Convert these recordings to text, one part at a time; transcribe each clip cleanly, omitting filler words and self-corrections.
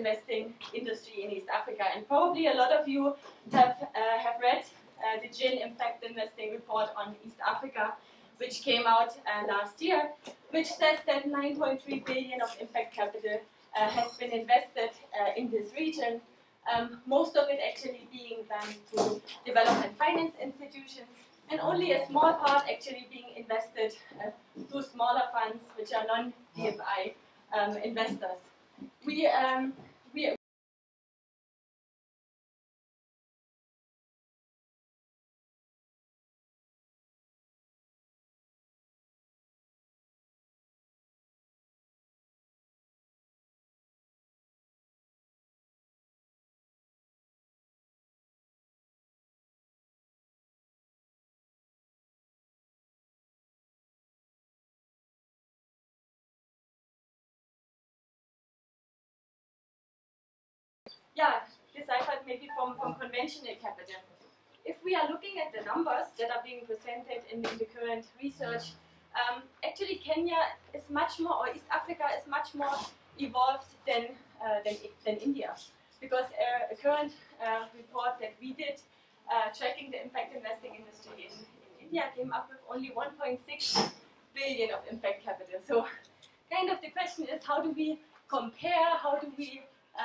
investing industry in East Africa. And probably a lot of you have read the GIN Impact Investing Report on East Africa, which came out last year, which says that 9.3 billion of impact capital has been invested in this region, most of it actually being done through development finance institutions, and only a small part actually being invested through smaller funds, which are non-DFI investors. Deciphered maybe from conventional capital. If we are looking at the numbers that are being presented in the current research, actually Kenya is much more, or East Africa is much more evolved than India. Because a current report that we did tracking the impact investing industry in India came up with only 1.6 billion of impact capital. So kind of the question is, how do we compare, how do we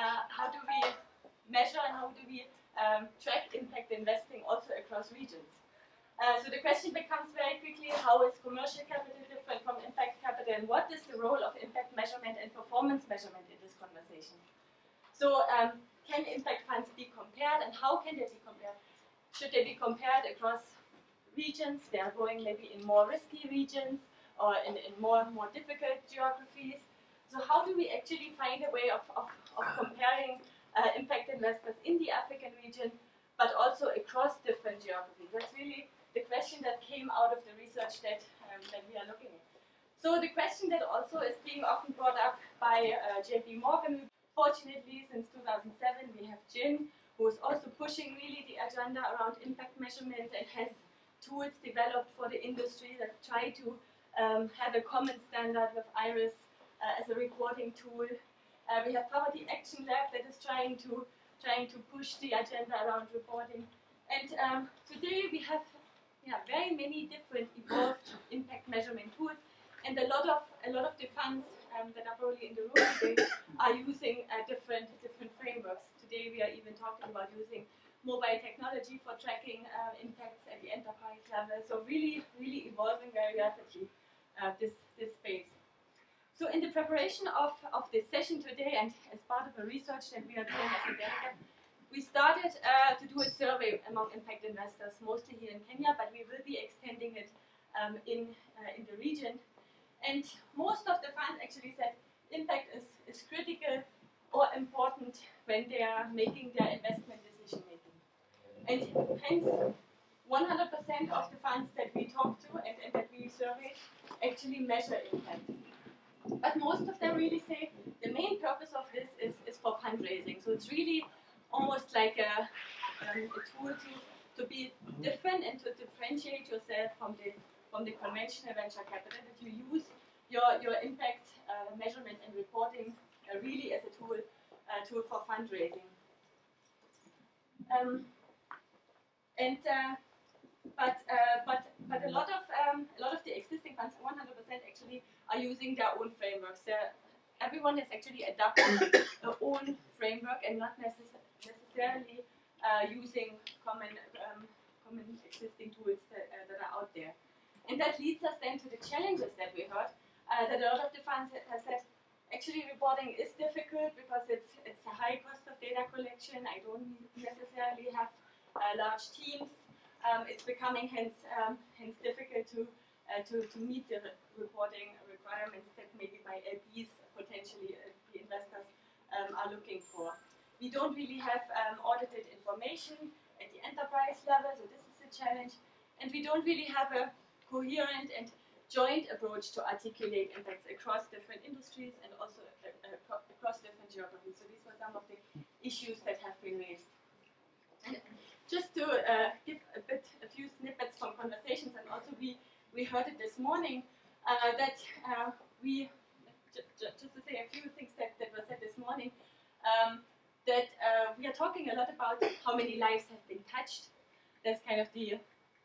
measure, and how do we track impact investing also across regions? So the question becomes very quickly, how is commercial capital different from impact capital, and what is the role of impact measurement and performance measurement in this conversation? So can impact funds be compared, and how can they be compared? Should they be compared across regions? They are going maybe in more risky regions or in more difficult geographies. So how do we actually find a way of comparing impact investors in the African region, but also across different geographies? That's really the question that came out of the research that we are looking at. So the question that also is being often brought up by JP Morgan. Fortunately, since 2007, we have GIN, who is also pushing really the agenda around impact measurement and has tools developed for the industry that try to have a common standard with IRIS as a reporting tool. We have Poverty Action Lab that is trying to push the agenda around reporting. And today we have very many different evolved impact measurement tools, and a lot of the funds that are probably in the room today are using different frameworks. Today we are even talking about using mobile technology for tracking impacts at the enterprise level. So really evolving very rapidly this space. So in the preparation of this session today, and as part of a research that we are doing as a delegate, we started to do a survey among impact investors, mostly here in Kenya, but we will be extending it in the region. And most of the funds actually said impact is critical or important when they are making their investment decision making. And hence, 100% of the funds that we talked to and that we surveyed actually measure impact. But most of them really say the main purpose of this is for fundraising. So it's really almost like a tool to be different and to differentiate yourself from the conventional venture capital, that you use your impact measurement and reporting really as a tool for fundraising. But a lot of the existing funds, 100% actually, are using their own frameworks. Everyone has actually adopted their own framework and not necessarily using common existing tools that are out there. And that leads us then to the challenges that we heard, that a lot of the funds have said, actually reporting is difficult because it's a high cost of data collection. I don't necessarily have large teams. It's becoming hence difficult to meet the reporting requirements that maybe my LPs, potentially the investors, are looking for. We don't really have audited information at the enterprise level, so this is a challenge. And we don't really have a coherent and joint approach to articulate impacts across different industries and also across different geographies. So these were some of the issues that have been raised. And just to give a few snippets from conversations, and also we heard it this morning, that just to say a few things that were said this morning, that we are talking a lot about how many lives have been touched. That's kind of the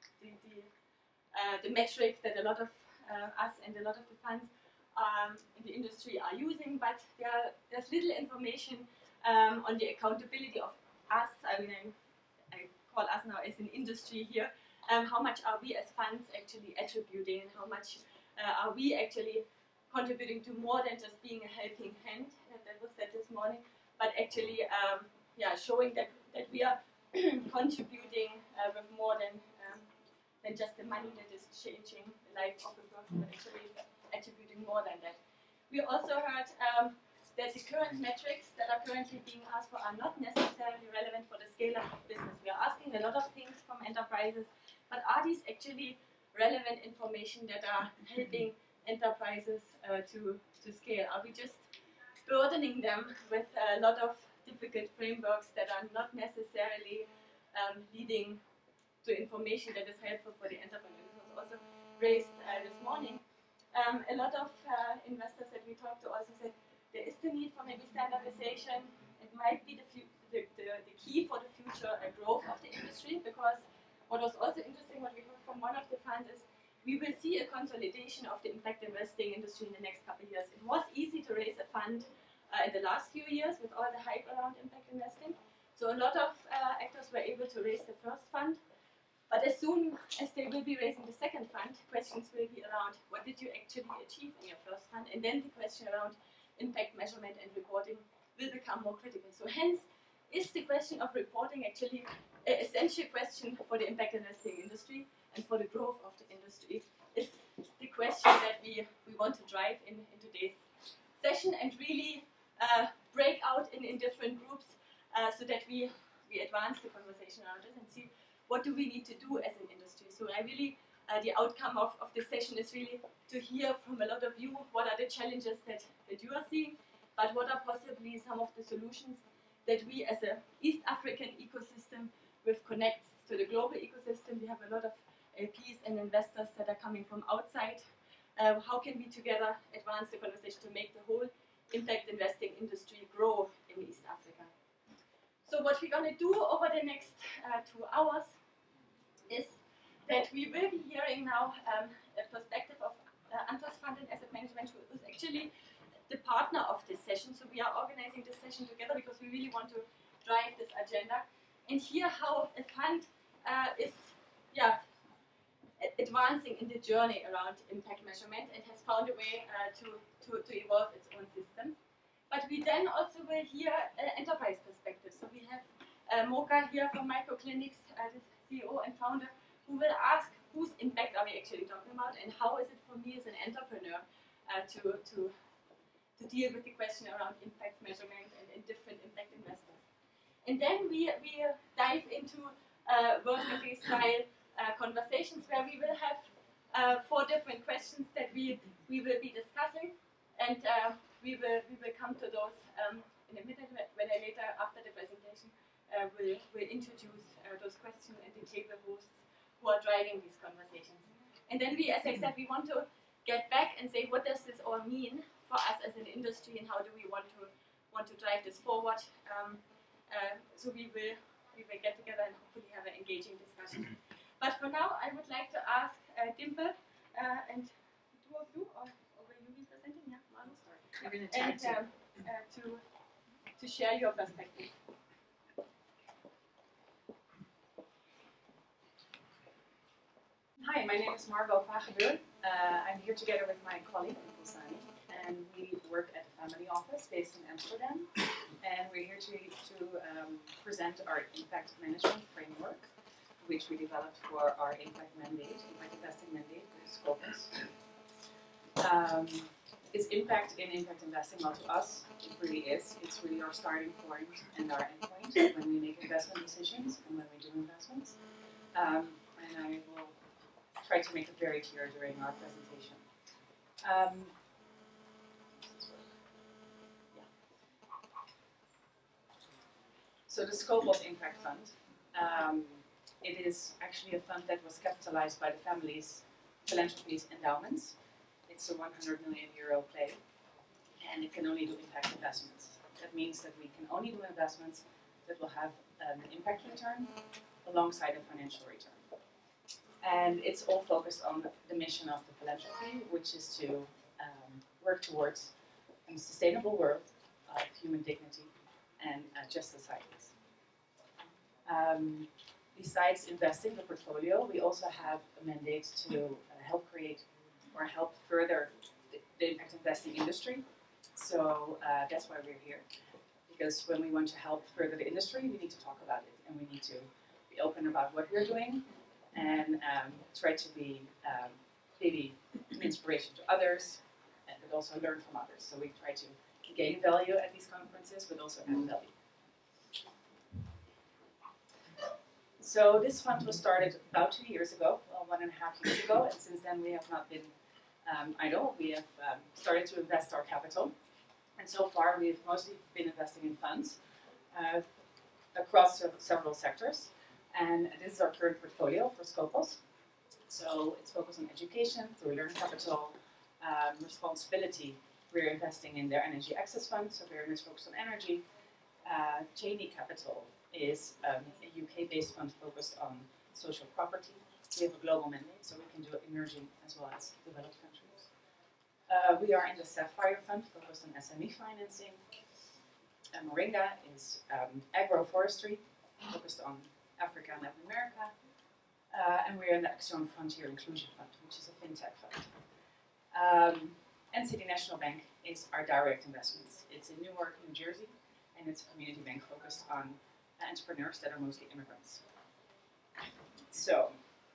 metric that a lot of us and a lot of the funds in the industry are using, but there's little information on the accountability of us. I mean, I call us now as an industry here. How much are we as funds actually attributing, and how much are we actually contributing to more than just being a helping hand, that was said this morning, but actually showing that we are contributing with more than just the money that is changing the life of a person, but actually attributing more than that. We also heard that the current metrics that are currently being asked for are not necessarily relevant for the scale-up of business. We are asking a lot of things from enterprises, but are these actually relevant information that are helping enterprises to scale? Are we just burdening them with a lot of difficult frameworks that are not necessarily leading to information that is helpful for the entrepreneur? This was also raised this morning. A lot of investors that we talked to also said there is the need for maybe standardization. It might be the key for the future growth of the industry, because what was also interesting, what we heard from one of the funds, is we will see a consolidation of the impact investing industry in the next couple of years. It was easy to raise a fund in the last few years with all the hype around impact investing. So a lot of actors were able to raise the first fund. But as soon as they will be raising the second fund, questions will be around what did you actually achieve in your first fund, and then the question around impact measurement and reporting will become more critical. So hence, is the question of reporting actually an essential question for the impact investing industry and for the growth of the industry? Is the question that we want to drive in today's session, and really break out in different groups so that we advance the conversation around this and see what do we need to do as an industry. So I really, the outcome of this session is really to hear from a lot of you what are the challenges that you are seeing, but what are possibly some of the solutions that we as an East African ecosystem with connects to the global ecosystem. We have a lot of LPs and investors that are coming from outside. How can we together advance the conversation to make the whole impact investing industry grow in East Africa? So what we're going to do over the next 2 hours is that we will be hearing now a perspective of Antos Fund and Asset Management, who is actually the partner of this session. So we are organizing this session together because we really want to drive this agenda and hear how a fund is advancing in the journey around impact measurement and has found a way to evolve its own system. But we then also will hear enterprise perspective. So we have Mocha here from Microclinics, the CEO and founder, who will ask whose impact are we actually talking about, and how is it for me as an entrepreneur to deal with the question around impact measurement and different impact investors. And then we dive into World Cafe style conversations where we will have 4 different questions that we will be discussing, and we will come to those in a minute when I later after the presentation will introduce those questions and the table hosts who are driving these conversations. And then we, as I said, we want to get back and say, what does this all mean for us as an industry, and how do we want to drive this forward? So we will get together and hopefully have an engaging discussion. But for now, I would like to ask Dimple and 2 of you, or will you be presenting? Yeah, Manus. I'm going to tag team. To share your perspective. Hi, my name is Margot Vagebeur. I'm here together with my colleague, Sani, and we work at the family office based in Amsterdam. And we're here to present our impact management framework, which we developed for our impact investing mandate, the Scopus. Is impact in impact investing? Well, to us, it really is. It's really our starting point and our endpoint when we make investment decisions and when we do investments. And I will try to make it very clear during our presentation. So the Sankalp Impact Fund, it is actually a fund that was capitalized by the family's philanthropies endowments. It's a 100 million euro play, and it can only do impact investments. That means that we can only do investments that will have an impact return alongside a financial return. And it's all focused on the mission of the philanthropy, which is to work towards a sustainable world of human dignity and just societies. Besides investing the portfolio, we also have a mandate to help create or help further the impact investing industry. So that's why we're here. Because when we want to help further the industry, we need to talk about it, and we need to be open about what we're doing, and try to be maybe an inspiration to others, but also learn from others. So we try to gain value at these conferences, but also add value. So this fund was started about 2 years ago, well, 1.5 years ago, and since then we have not been idle. We have started to invest our capital, and so far we've mostly been investing in funds across several sectors. And this is our current portfolio for Scopus. So it's focused on education through learning capital, responsibility. We're investing in their energy access fund, so very much focused on energy. Cheney Capital is a UK-based fund focused on social property. We have a global mandate, so we can do emerging as well as developed countries. We are in the Sapphire Fund, focused on SME financing. Moringa is agroforestry, focused on Africa and Latin America. And we're in the Action Frontier Inclusion Fund, which is a fintech fund. And City National Bank is our direct investments. It's in Newark, New Jersey, and it's a community bank focused on entrepreneurs that are mostly immigrants. So,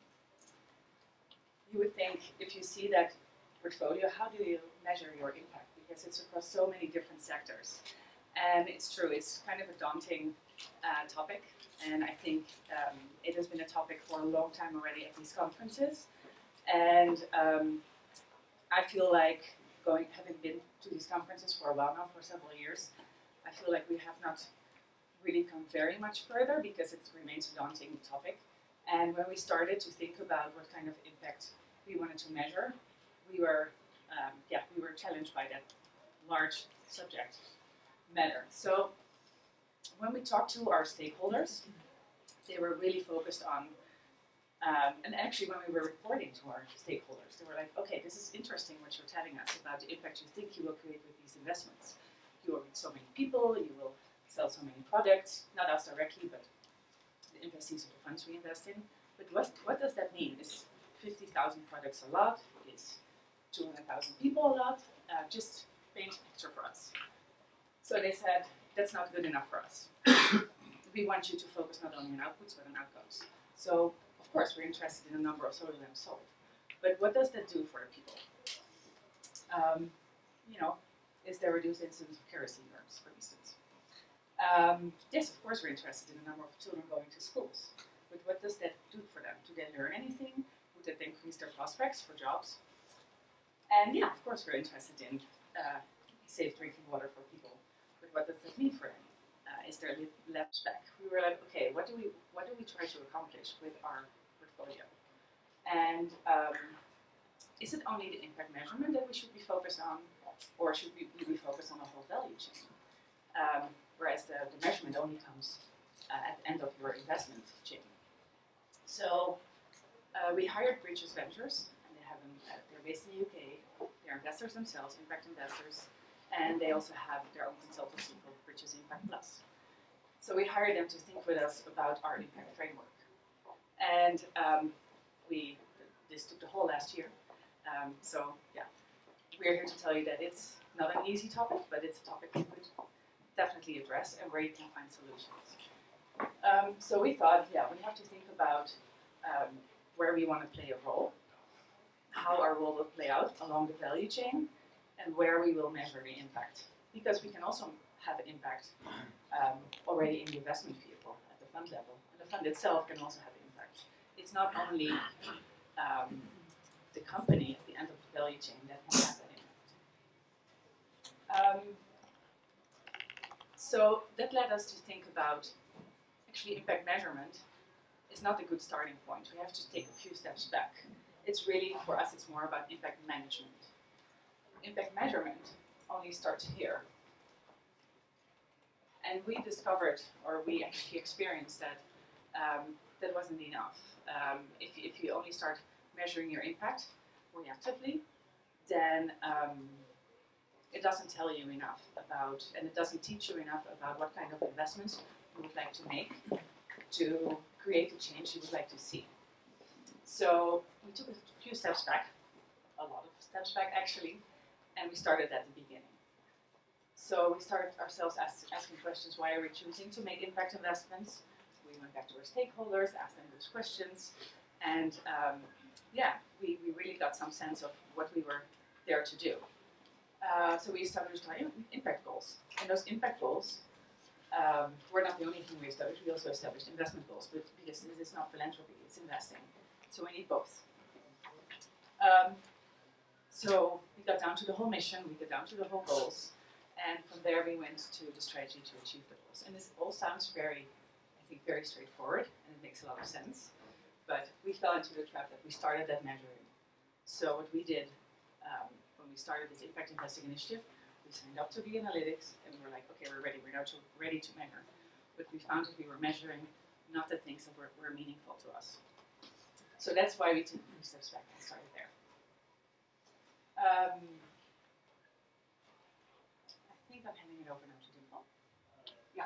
you would think, if you see that portfolio, how do you measure your impact? Because it's across so many different sectors. And it's true, it's kind of a daunting topic, and I think it has been a topic for a long time already at these conferences. And I feel like having been to these conferences for a while now, for several years, I feel like we have not really come very much further because it remains a daunting topic. And when we started to think about what kind of impact we wanted to measure, we were challenged by that large subject matter. So when we talked to our stakeholders, they were really focused on, and actually when we were reporting to our stakeholders, they were like, okay, this is interesting what you're telling us about the impact you think you will create with these investments. You will reach so many people, you will sell so many products, not us directly, but the investees of the funds we invest in. But what does that mean? Is 50,000 products a lot? Is 200,000 people a lot? Just paint a picture for us. So they said, that's not good enough for us. We want you to focus not only on outputs, but on outcomes. So, of course, we're interested in the number of solar lamps sold. But what does that do for the people? Is there reduced incidence of kerosene burns, for instance? Yes, of course, we're interested in the number of children going to schools. But what does that do for them? Do they learn anything? Would that increase their prospects for jobs? And yeah, of course, we're interested in safe drinking water for people. But what does that mean for them? Is there less back? We were like, okay, what do we try to accomplish with our portfolio? And is it only the impact measurement that we should be focused on, or should we be focused on the whole value chain? Whereas the measurement only comes at the end of your investment chain. So we hired Bridges Ventures, and they're based in the UK. They're investors themselves, impact investors, and they also have their own consultancy called Bridges Impact Plus. So we hired them to think with us about our impact framework. And this took the whole last year. So yeah, we're here to tell you that it's not an easy topic, but it's a topic you could definitely address and where you can find solutions. So we thought, yeah, we have to think about where we want to play a role, how our role will play out along the value chain, and where we will measure the impact. Because we can also have an impact already in the investment vehicle at the fund level. And the fund itself can also have impact. It's not only the company at the end of the value chain that can have that impact. So that led us to think about, actually impact measurement is not a good starting point. We have to take a few steps back. It's really, for us, it's more about impact management. Impact measurement only starts here. And we discovered, or we actually experienced that that wasn't enough. If you only start measuring your impact reactively, then it doesn't tell you enough about, and it doesn't teach you enough about what kind of investments you would like to make to create the change you would like to see. So we took a few steps back, a lot of steps back actually, and we started at the beginning. So we started ourselves asking questions: why are we choosing to make impact investments? We went back to our stakeholders, asked them those questions, and we really got some sense of what we were there to do. So we established our impact goals, and those impact goals were not the only thing we established. We also established investment goals, but because this is not philanthropy, it's investing. So we need both. So we got down to the whole mission, we got down to the whole goals, and from there we went to the strategy to achieve the goals. And this all sounds very straightforward, and it makes a lot of sense. But we fell into the trap that we started that measuring. So what we did when we started this impact investing initiative, we signed up to the analytics, and we were like, okay, we're ready. We're now ready to measure. But we found that we were measuring not the things that were meaningful to us. So that's why we took 3 steps back and started there. I think I'm handing it over now to Dimple. Yeah.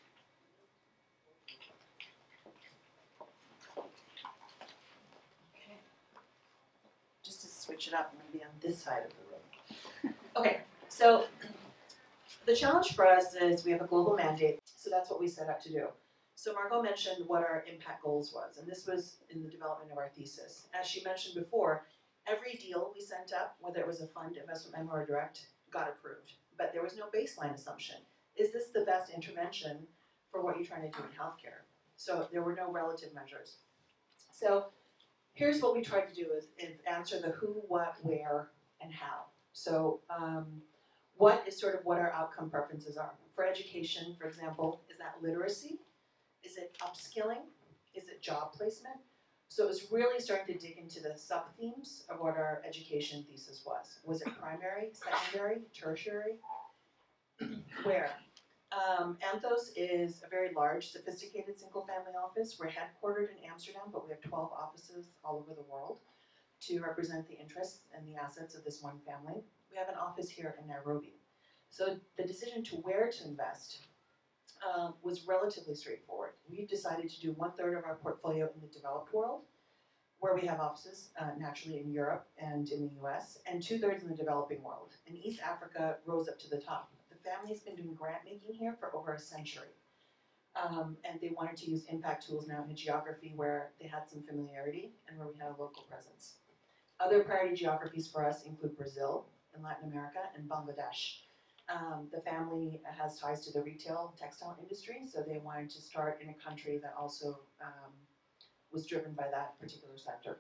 Okay. Just to switch it up, I'm going to be on this side of the room. Okay, so the challenge for us is we have a global mandate, so that's what we set out to do. So Margot mentioned what our impact goals was, and this was in the development of our thesis. As she mentioned before, every deal we sent up, whether it was a fund, investment memo, or direct, got approved. But there was no baseline assumption. Is this the best intervention for what you're trying to do in healthcare? So there were no relative measures. So here's what we tried to do is answer the who, what, where, and how. So what is sort of what our outcome preferences are. For education, for example, is that literacy? Is it upskilling? Is it job placement? So it was really starting to dig into the sub-themes of what our education thesis was. Was it primary, secondary, tertiary? Where? Anthos is a very large, sophisticated single-family office. We're headquartered in Amsterdam, but we have 12 offices all over the world to represent the interests and the assets of this one family. We have an office here in Nairobi. So the decision to where to invest was relatively straightforward. We decided to do 1/3 of our portfolio in the developed world, where we have offices naturally in Europe and in the US, and 2/3 in the developing world. And East Africa rose up to the top. The family's been doing grant making here for over a century. And they wanted to use impact tools now in a geography where they had some familiarity and where we had a local presence. Other priority geographies for us include Brazil and Latin America and Bangladesh. The family has ties to the retail textile industry, so they wanted to start in a country that also was driven by that particular sector.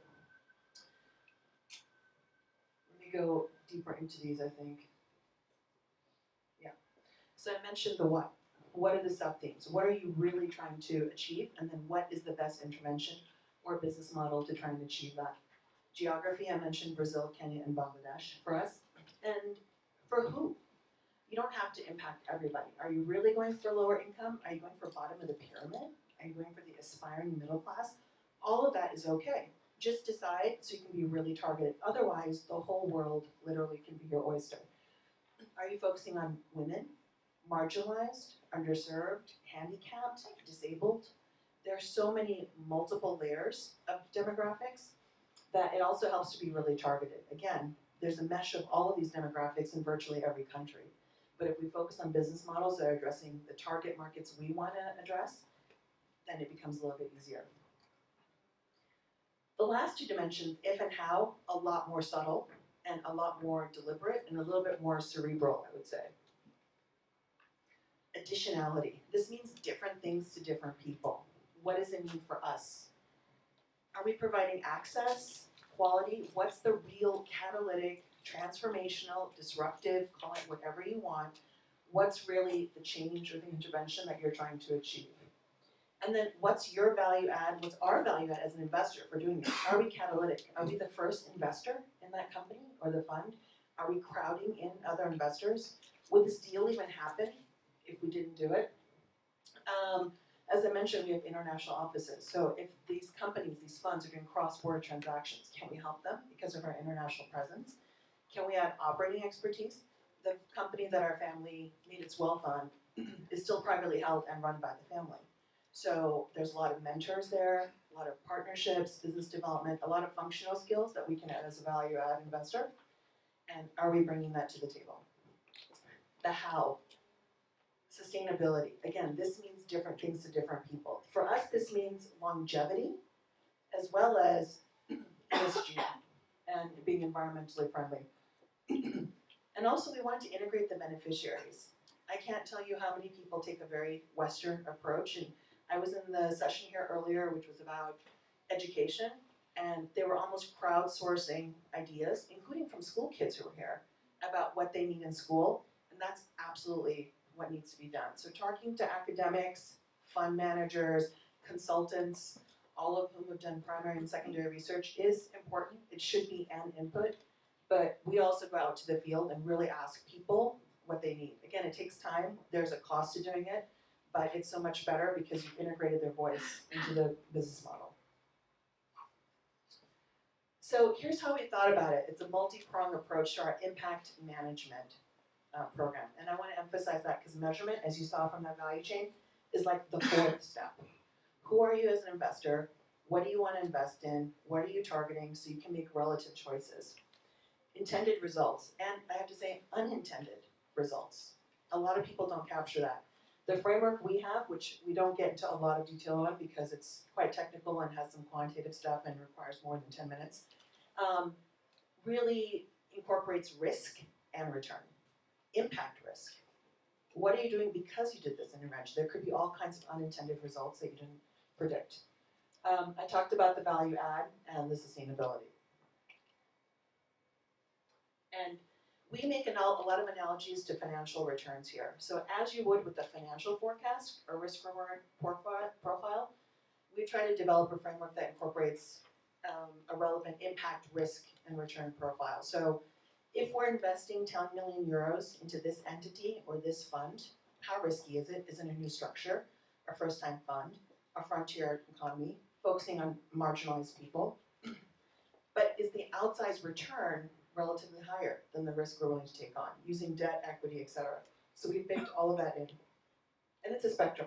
Let me go deeper into these, I think. Yeah. So I mentioned the what. What are the sub-themes? What are you really trying to achieve? And then what is the best intervention or business model to try and achieve that? Geography, I mentioned Brazil, Kenya, and Bangladesh for us. And for who? You don't have to impact everybody. Are you really going for lower income? Are you going for bottom of the pyramid? Are you going for the aspiring middle class? All of that is okay. Just decide so you can be really targeted. Otherwise, the whole world literally can be your oyster. Are you focusing on women, marginalized, underserved, handicapped, disabled? There are so many multiple layers of demographics that it also helps to be really targeted. Again, there's a mesh of all of these demographics in virtually every country. But if we focus on business models that are addressing the target markets we want to address, then it becomes a little bit easier. The last 2 dimensions, if and how, a lot more subtle and a lot more deliberate and a little bit more cerebral, I would say. Additionality. This means different things to different people. What does it mean for us? Are we providing access, quality? What's the real catalytic, transformational, disruptive, call it whatever you want? What's really the change or the intervention that you're trying to achieve? And then what's your value add? What's our value add as an investor for doing this? Are we catalytic? Are we the first investor in that company or the fund? Are we crowding in other investors? Would this deal even happen if we didn't do it? As I mentioned, we have international offices. So if these companies, these funds are doing cross-border transactions, can we help them because of our international presence? Can we add operating expertise? The company that our family made its wealth on is still privately held and run by the family. So there's a lot of mentors there, a lot of partnerships, business development, a lot of functional skills that we can add as a value-add investor. And are we bringing that to the table? The how. Sustainability. Again, this means different things to different people. For us, this means longevity, as well as ESG and being environmentally friendly. And also, we want to integrate the beneficiaries. I can't tell you how many people take a very Western approach. And I was in the session here earlier, which was about education, and they were almost crowdsourcing ideas, including from school kids who were here, about what they need in school. And that's absolutely what needs to be done. So talking to academics, fund managers, consultants, all of whom have done primary and secondary research is important. It should be an input, but we also go out to the field and really ask people what they need. Again, it takes time. There's a cost to doing it, but it's so much better because you've integrated their voice into the business model. So here's how we thought about it. It's a multi-pronged approach to our impact management program. And I want to emphasize that because measurement, as you saw from that value chain, is like the fourth step. Who are you as an investor? What do you want to invest in? What are you targeting so you can make relative choices? Intended results, and I have to say unintended results. A lot of people don't capture that. The framework we have, which we don't get into a lot of detail on because it's quite technical and has some quantitative stuff and requires more than 10 minutes, really incorporates risk and return. Impact risk. What are you doing because you did this intervention? There could be all kinds of unintended results that you didn't predict. I talked about the value add and the sustainability. And we make a lot of analogies to financial returns here. So as you would with the financial forecast or risk reward profile, we try to develop a framework that incorporates a relevant impact, risk, and return profile. So if we're investing 10 million euros into this entity or this fund, how risky is it? Is it a new structure, a first-time fund, a frontier economy, focusing on marginalized people? But is the outsized return relatively higher than the risk we're willing to take on, using debt, equity, etc.? So we've baked all of that in. And it's a spectrum.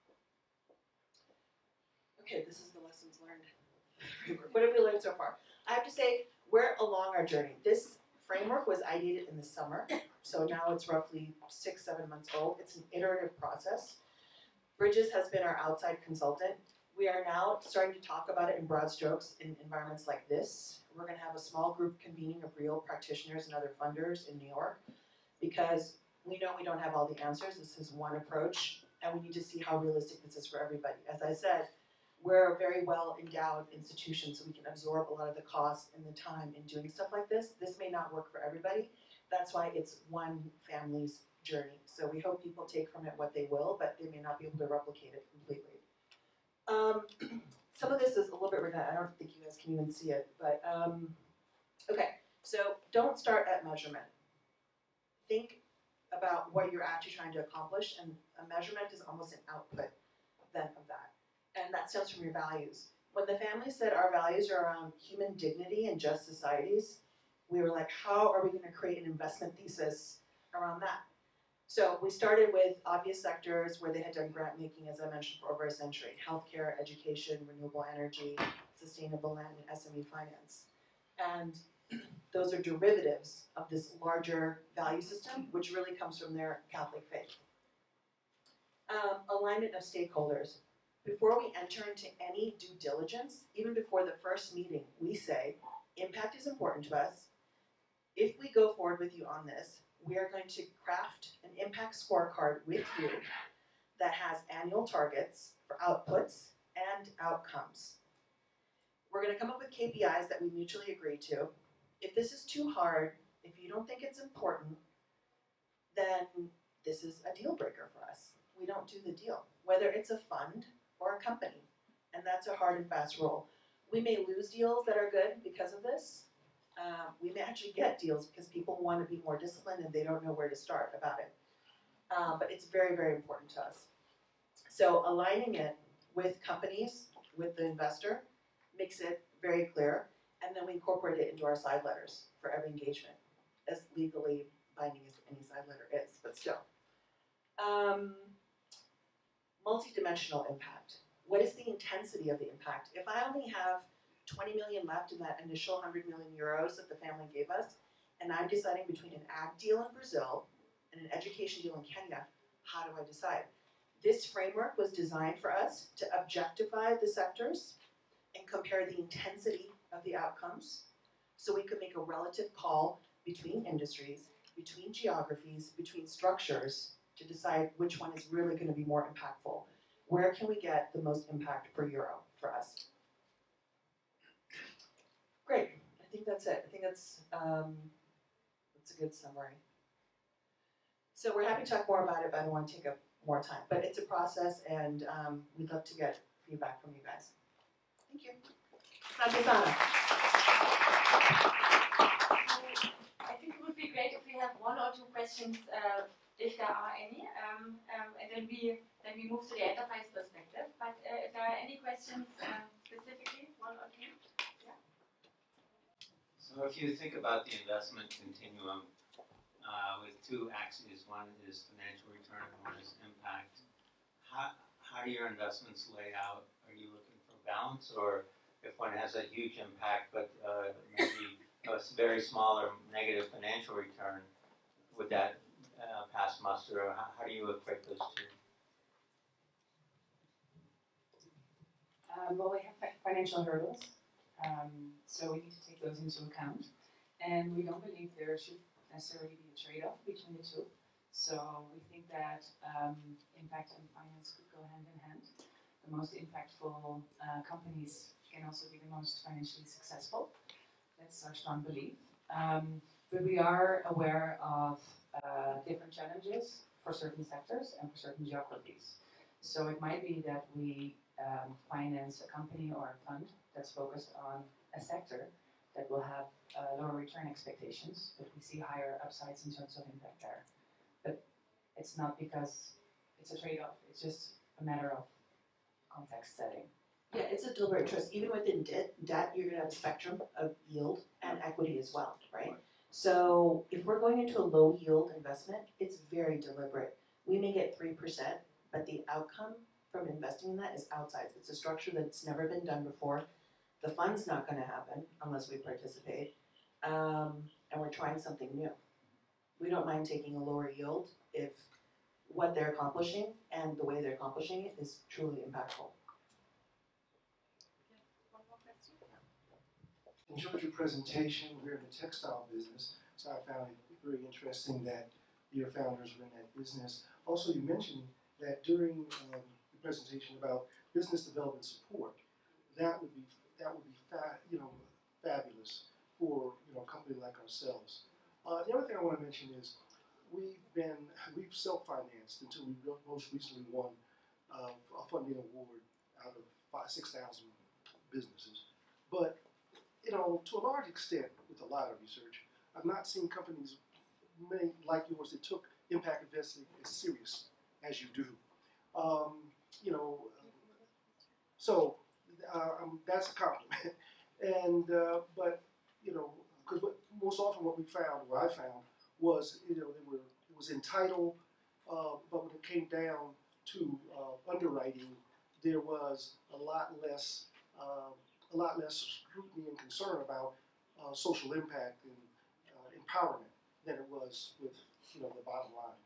Okay, this is the lessons learned. What have we learned so far? I have to say, we're along our journey. This framework was ideated in the summer, so now it's roughly 6-7 months old. It's an iterative process. Bridges has been our outside consultant. We are now starting to talk about it in broad strokes in environments like this. We're going to have a small group convening of real practitioners and other funders in New York because we know we don't have all the answers. This is one approach, and we need to see how realistic this is for everybody. As I said, we're a very well endowed institution, so we can absorb a lot of the cost and the time in doing stuff like this. This may not work for everybody. That's why it's one family's journey. So we hope people take from it what they will, but they may not be able to replicate it completely. Some of this is a little bit redundant. I don't think you guys can even see it, but okay. So don't start at measurement. Think about what you're actually trying to accomplish, and a measurement is almost an output then of that. And that stems from your values. When the family said our values are around human dignity and just societies, we were like, how are we going to create an investment thesis around that? So we started with obvious sectors where they had done grant making, as I mentioned, for over a century: healthcare, education, renewable energy, sustainable land, and SME finance. And those are derivatives of this larger value system, which really comes from their Catholic faith. Alignment of stakeholders. Before we enter into any due diligence, even before the first meeting, we say, impact is important to us. If we go forward with you on this, we are going to craft an impact scorecard with you that has annual targets for outputs and outcomes. We're going to come up with KPIs that we mutually agree to. If this is too hard, if you don't think it's important, then this is a deal breaker for us. We don't do the deal, whether it's a fund or a company, and that's a hard and fast rule. We may lose deals that are good because of this. We may actually get deals because people want to be more disciplined and they don't know where to start about it. But it's very, very important to us. So aligning it with companies, with the investor, makes it very clear, and then we incorporate it into our side letters for every engagement, as legally binding as any side letter is, but still. Multi-dimensional impact. What is the intensity of the impact? If I only have 20 million left in that initial 100 million euros that the family gave us, and I'm deciding between an ag deal in Brazil and an education deal in Kenya, how do I decide? This framework was designed for us to objectify the sectors and compare the intensity of the outcomes so we could make a relative call between industries, between geographies, between structures to decide which one is really going to be more impactful. Where can we get the most impact per euro for us? Great, I think that's it. I think that's a good summary. So we're happy to talk more about it, but I don't want to take up more time. But it's a process, and we'd love to get feedback from you guys. Thank you. Santana. I think it would be great if we have one or two questions, if there are any, and then we move to the enterprise perspective. But if there are any questions specifically, one or two. Yeah. So if you think about the investment continuum with two axes, one is financial return and one is impact, how do your investments lay out? Are you looking for balance, or if one has a huge impact but maybe a very small or negative financial return, would that pass muster, or how do you equate those two? Well, we have financial hurdles, so we need to take those into account. And we don't believe there should necessarily be a trade-off between the two. So we think that impact and finance could go hand in hand. The most impactful companies can also be the most financially successful. That's our strong belief. But we are aware of different challenges for certain sectors and for certain geographies. So it might be that we finance a company or a fund that's focused on a sector that will have lower return expectations, but we see higher upsides in terms of impact there. But it's not because it's a trade-off, it's just a matter of context setting. Yeah, it's a deliberate choice. Even within debt, you're going to have a spectrum of yield and equity as well, right? So if we're going into a low yield investment, it's very deliberate. We may get 3%, but the outcome from investing in that is outsized. It's a structure that's never been done before. The fund's not going to happen unless we participate, and we're trying something new. We don't mind taking a lower yield if what they're accomplishing and the way they're accomplishing it is truly impactful. One more question? Enjoyed your presentation. We're in the textile business, so I found it very interesting that your founders were in that business. Also, you mentioned that during the presentation about business development support, that would be fabulous for a company like ourselves. The other thing I want to mention is we've self-financed until we most recently won a funding award out of 6,000 businesses. But to a large extent, with a lot of research, I've not seen companies many like yours that took impact investing as serious as you do. So that's a compliment. And but because most often what I found was it was entitled, but when it came down to underwriting, there was a lot less scrutiny and concern about social impact and empowerment than it was with the bottom line.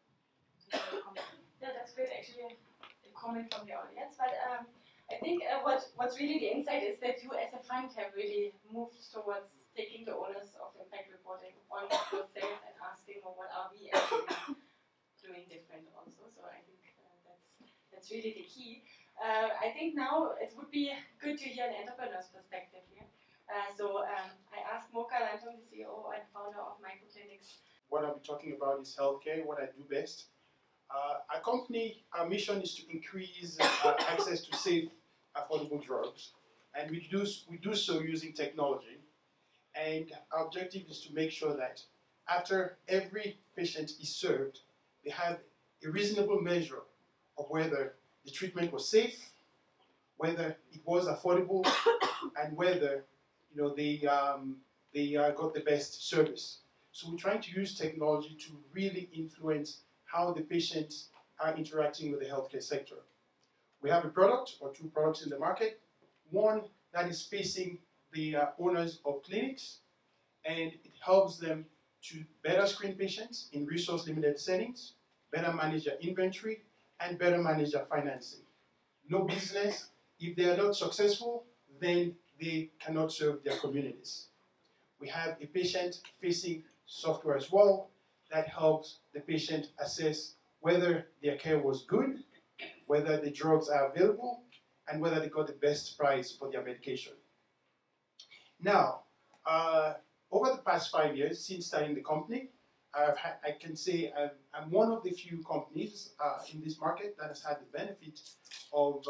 Yeah, that's great. Actually, a comment from the audience, but I think what's really the insight is that you as a fund have really moved towards taking the onus of impact reporting on yourself and asking, well, what are we actually doing different also. So I think that's really the key. I think now it would be good to hear an entrepreneur's perspective here. So I asked Mocha Lantung, the CEO and founder of Microclinics. What I'll be talking about is healthcare, what I do best. Our company, our mission is to increase access to safe, affordable drugs, and we do so using technology. And our objective is to make sure that after every patient is served, they have a reasonable measure of whether the treatment was safe, whether it was affordable, and whether they got the best service. So we're trying to use technology to really influence how the patients are interacting with the healthcare sector. We have a product or two products in the market. One that is facing the owners of clinics, and it helps them to better screen patients in resource-limited settings, better manage their inventory, and better manage their financing. No business, if they are not successful, then they cannot serve their communities. We have a patient-facing software as well that helps the patient assess whether their care was good, whether the drugs are available, and whether they got the best price for their medication. Now, over the past 5 years since starting the company, I can say I'm one of the few companies in this market that has had the benefit of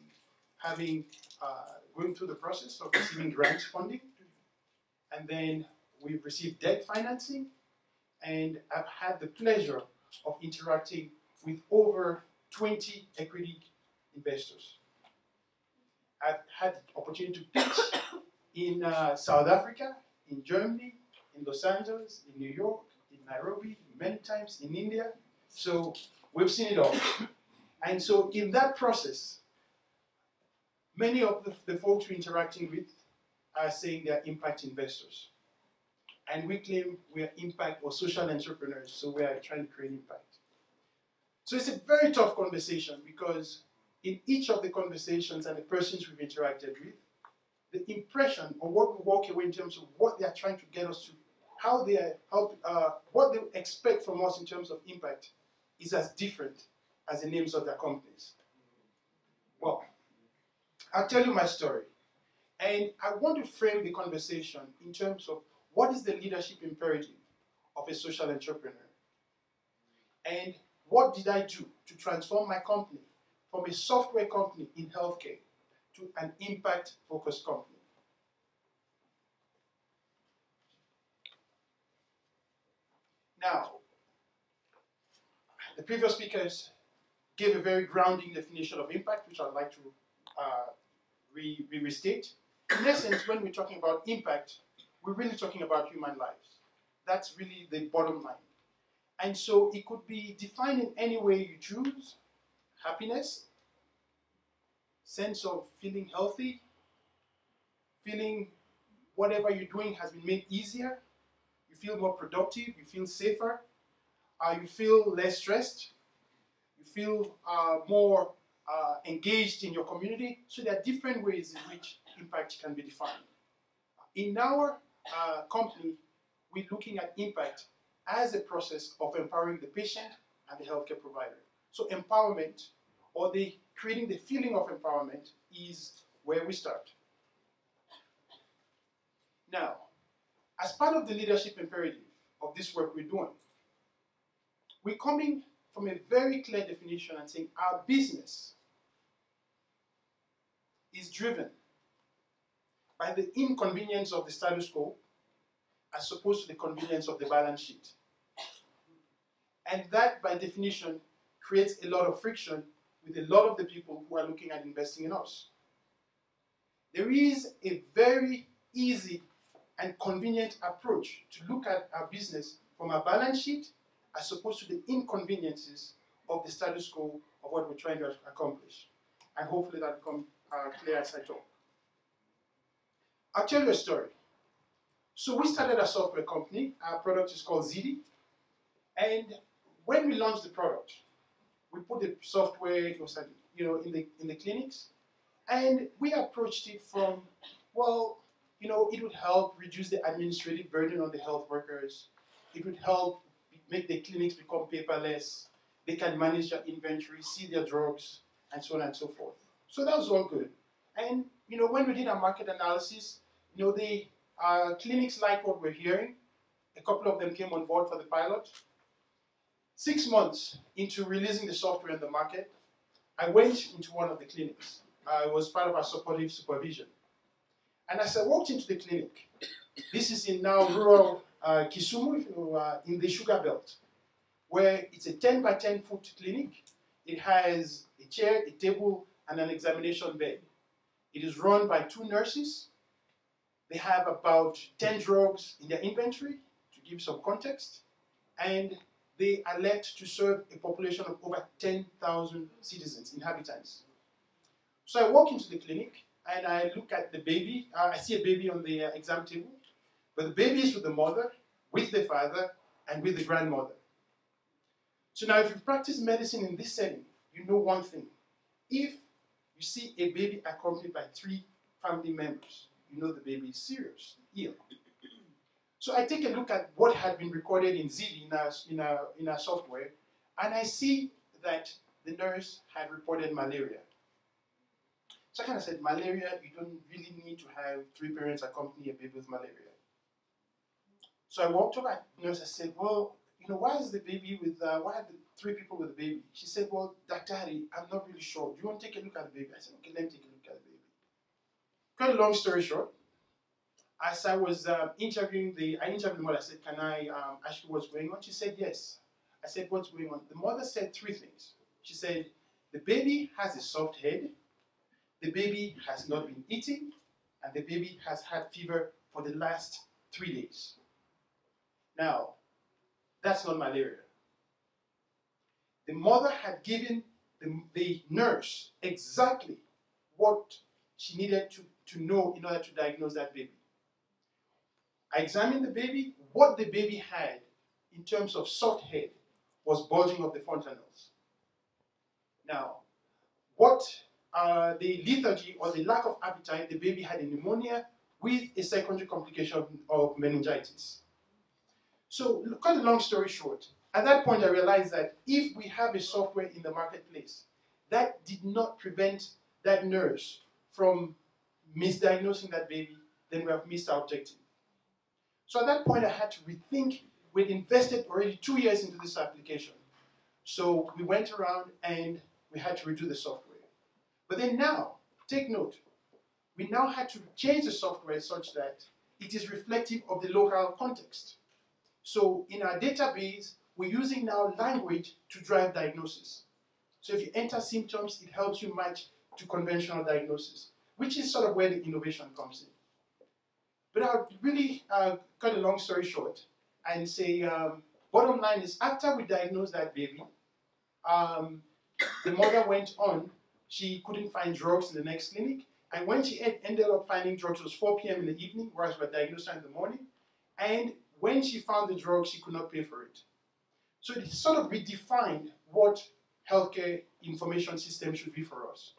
going through the process of receiving grant funding, and then we've received debt financing, and I've had the pleasure of interacting with over 20 equity investors. I've had the opportunity to pitch in South Africa, in Germany, in Los Angeles, in New York, in Nairobi, many times in India. So we've seen it all. And so in that process, many of the folks we're interacting with are saying they're impact investors. And we claim we are impact or social entrepreneurs, so we are trying to create impact. So it's a very tough conversation because in each of the conversations and the persons we've interacted with, the impression of what we walk away in terms of what they are trying to get us to, how they are, what they expect from us in terms of impact is as different as the names of their companies. Well, I'll tell you my story. And I want to frame the conversation in terms of what is the leadership imperative of a social entrepreneur? And what did I do to transform my company from a software company in healthcare to an impact-focused company? Now, the previous speakers gave a very grounding definition of impact, which I'd like to restate. In essence, when we're talking about impact, we're really talking about human lives. That's really the bottom line. And so it could be defined in any way you choose: happiness, sense of feeling healthy, feeling whatever you're doing has been made easier, you feel more productive, you feel safer, you feel less stressed, you feel more engaged in your community. So there are different ways in which impact can be defined. In our company, we're looking at impact as a process of empowering the patient and the healthcare provider. So empowerment, or the creating the feeling of empowerment, is where we start. Now, as part of the leadership imperative of this work we're doing, we're coming from a very clear definition and saying our business is driven by the inconvenience of the status quo as opposed to the convenience of the balance sheet. And that, by definition, creates a lot of friction with a lot of the people who are looking at investing in us. There is a very easy and convenient approach to look at our business from our balance sheet as opposed to the inconveniences of the status quo of what we're trying to accomplish. And hopefully that will become clear as I talk. I'll tell you a story. So we started a software company. Our product is called ZD. And when we launched the product, we put the software, it was in the clinics, and we approached it from, well, it would help reduce the administrative burden on the health workers. It would help make the clinics become paperless. They can manage their inventory, see their drugs, and so on and so forth. So that was all good. And when we did our market analysis, the clinics liked what we're hearing. A couple of them came on board for the pilot. 6 months into releasing the software in the market, I went into one of the clinics. I was part of our supportive supervision. And as I walked into the clinic, this is in now rural Kisumu, in the sugar belt, where it's a 10 by 10 foot clinic. It has a chair, a table, and an examination bed. It is run by 2 nurses. They have about 10 drugs in their inventory, to give some context, and they are left to serve a population of over 10,000 citizens, inhabitants. So I walk into the clinic and I look at the baby. I see a baby on the exam table, but the baby is with the mother, with the father, and with the grandmother. So now if you practice medicine in this setting, you know one thing. If you see a baby accompanied by 3 family members, you know the baby is serious, ill. So I take a look at what had been recorded in ZD in our software, and I see that the nurse had reported malaria. So I kind of said, malaria, you don't really need to have 3 parents accompany a baby with malaria. So I walked over to the nurse and said, well, you know, why is the baby with, why are the 3 people with the baby? She said, well, Dr. Hari, I'm not really sure. Do you want to take a look at the baby? I said, okay, let me take a look at the baby. Cut a long story short, as I was interviewing the mother. I said, can I ask you what's going on? She said, yes. I said, what's going on? The mother said 3 things. She said, the baby has a soft head, the baby has not been eating, and the baby has had fever for the last 3 days. Now, that's not malaria. The mother had given the nurse exactly what she needed to know in order to diagnose that baby. I examined the baby. What the baby had in terms of soft head was bulging of the fontanelles. Now, what the lethargy or the lack of appetite, the baby had a pneumonia with a secondary complication of meningitis. So, cut a long story short, at that point I realized that if we have a software in the marketplace that did not prevent that nurse from misdiagnosing that baby, then we have missed our objective. So at that point I had to rethink. We'd invested already 2 years into this application. So we went around and we had to redo the software. But then now, take note, we now had to change the software such that it is reflective of the local context. So in our database, we're using now language to drive diagnosis. So if you enter symptoms, it helps you match to conventional diagnosis, which is sort of where the innovation comes in. But I'll really cut a long story short and say, bottom line is, after we diagnosed that baby, the mother went on. She couldn't find drugs in the next clinic, and when she ended up finding drugs, it was 4 p.m. in the evening, whereas we diagnosed her in the morning. And when she found the drugs, she could not pay for it. So it sort of redefined what healthcare information system should be for us.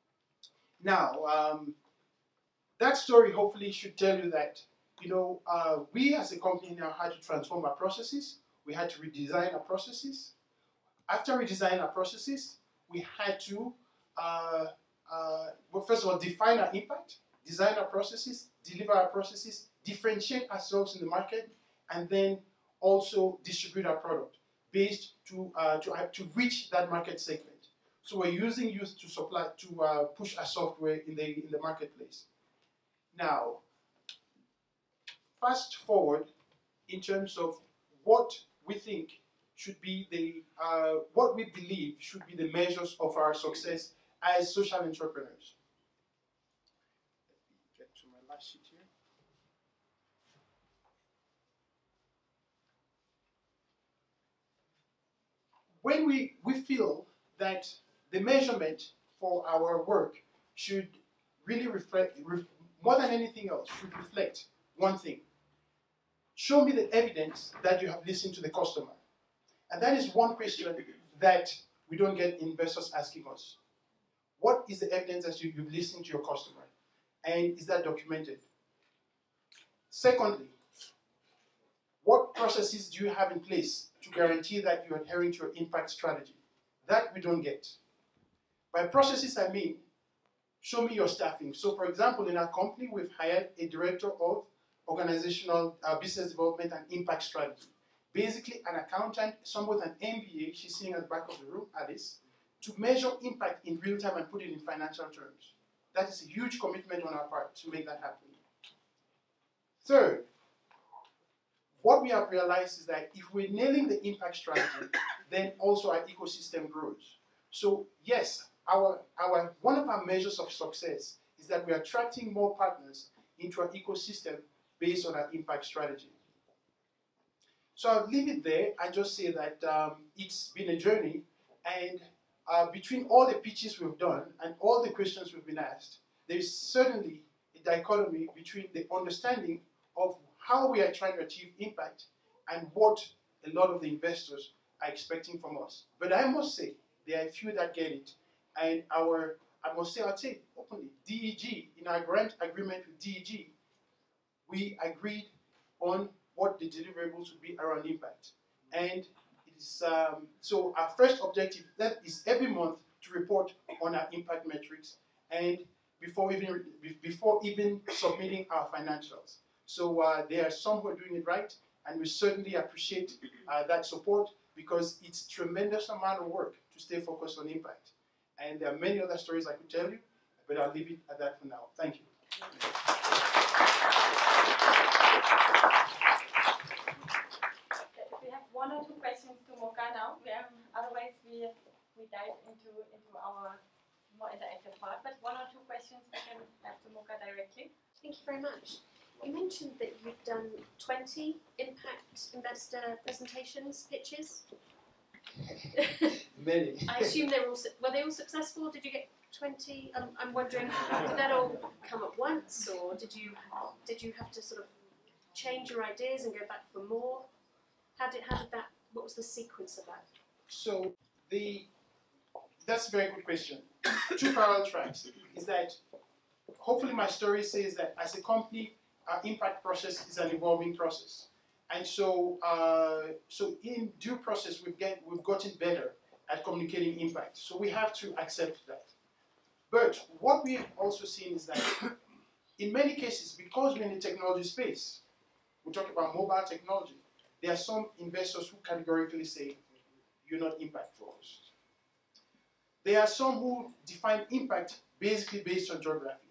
Now, that story hopefully should tell you that, you know, we as a company now had to transform our processes. We had to redesign our processes. After redesigning our processes, we had to, well, first of all, define our impact, design our processes, deliver our processes, differentiate ourselves in the market, and then also distribute our product based to reach that market segment. So we're using youth to supply to push our software in the marketplace. Now, fast forward in terms of what we think should be the what we believe should be the measures of our success as social entrepreneurs. Let me get to my last sheet here. When we feel that the measurement for our work should really reflect, more than anything else, should reflect one thing. Show me the evidence that you have listened to the customer. And that is one question that we don't get investors asking us. What is the evidence that you've listened to your customer? And is that documented? Secondly, what processes do you have in place to guarantee that you're adhering to your impact strategy? That we don't get. By processes, I mean, show me your staffing. So for example, in our company, we've hired a director of organizational business development and impact strategy. Basically, an accountant, someone with an MBA, she's sitting at the back of the room, Alice, to measure impact in real time and put it in financial terms. That is a huge commitment on our part to make that happen. Third, what we have realized is that if we're nailing the impact strategy, then also our ecosystem grows. So yes, one of our measures of success is that we are attracting more partners into our ecosystem based on our impact strategy. So I'll leave it there and just say that it's been a journey, and between all the pitches we've done and all the questions we've been asked, there is certainly a dichotomy between the understanding of how we are trying to achieve impact and what a lot of the investors are expecting from us. But I must say, there are a few that get it, and I'll say openly, DEG, in our grant agreement with DEG, we agreed on what the deliverables would be around impact. And it is, so our first objective that is every month to report on our impact metrics, and before even submitting our financials. So there are some who are doing it right, and we certainly appreciate that support, because it's tremendous amount of work to stay focused on impact. And there are many other stories I could tell you, but I'll leave it at that for now. Thank you. We have one or two questions to Mocha now. Otherwise, we dive into our more interactive part. But one or two questions we can have to Mocha directly. Thank you very much. You mentioned that you've done 20 impact investor presentations, pitches. Many. I assume were they all successful? Did you get 20? I'm wondering, did that all come at once, or did you have to sort of change your ideas and go back for more? What was the sequence of that? So that's a very good question. Two parallel tracks is that hopefully my story says that as a company, our impact process is an evolving process. And so, so in due process, we've gotten better at communicating impact. So we have to accept that. But what we've also seen is that in many cases, because we're in the technology space, we talk about mobile technology, there are some investors who categorically say, you're not impact focused. There are some who define impact basically based on geography.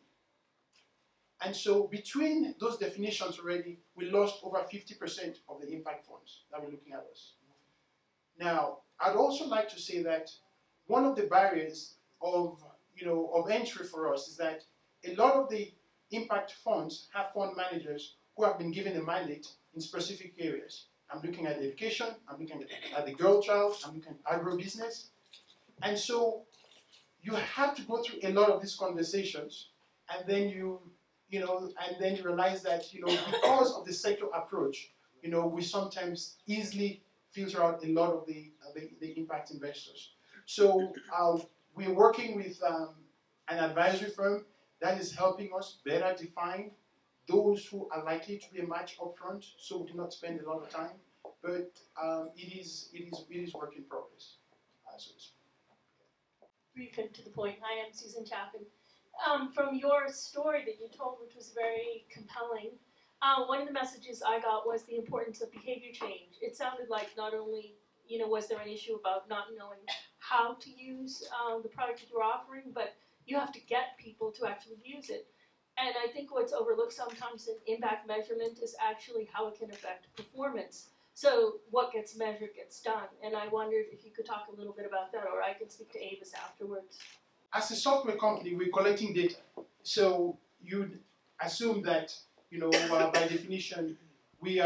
And so between those definitions already, we lost over 50% of the impact funds that were looking at us. Now, I'd also like to say that one of the barriers of entry for us is that a lot of the impact funds have fund managers who have been given a mandate in specific areas. I'm looking at education, I'm looking at the girl child, I'm looking at agribusiness. And so you have to go through a lot of these conversations, and then you realize that, because of the sector approach, we sometimes easily filter out a lot of the impact investors. So we're working with an advisory firm that is helping us better define those who are likely to be a match upfront, so we do not spend a lot of time. But it is work in progress, so to speak. Brief and to the point. Hi, I'm Susan Chapin. From your story that you told, which was very compelling, one of the messages I got was the importance of behavior change. It sounded like not only, was there an issue about not knowing how to use the product that you're offering, but you have to get people to actually use it. And I think what's overlooked sometimes in impact measurement is actually how it can affect performance. So what gets measured gets done. And I wondered if you could talk a little bit about that, or I can speak to Avis afterwards. As a software company, we're collecting data. So you'd assume that, by definition, we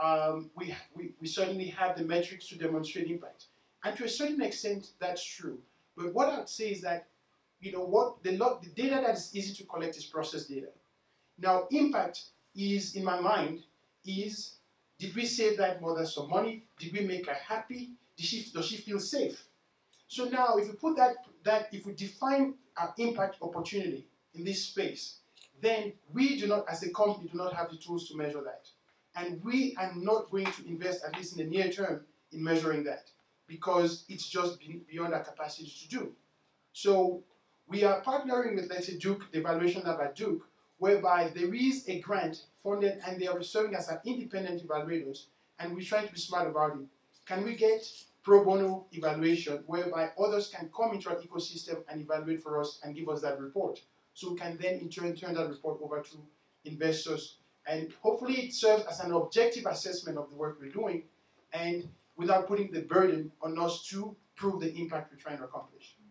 certainly have the metrics to demonstrate impact. And to a certain extent, that's true. But what I'd say is that, the data that is easy to collect is process data. Now, impact is, in my mind, did we save that mother some money? Did we make her happy? Does she feel safe? So now, if you put if we define our impact opportunity in this space, then we do not, as a company, do not have the tools to measure that. And we are not going to invest, at least in the near term, in measuring that, because it's just beyond our capacity to do. So we are partnering with, let's say, Duke, the evaluation lab at Duke, whereby there is a grant funded and they are serving as our independent evaluators, and we're trying to be smart about it. Can we get pro bono evaluation whereby others can come into our ecosystem and evaluate for us and give us that report? So we can then in turn that report over to investors, and hopefully it serves as an objective assessment of the work we're doing, and without putting the burden on us to prove the impact we're trying to accomplish.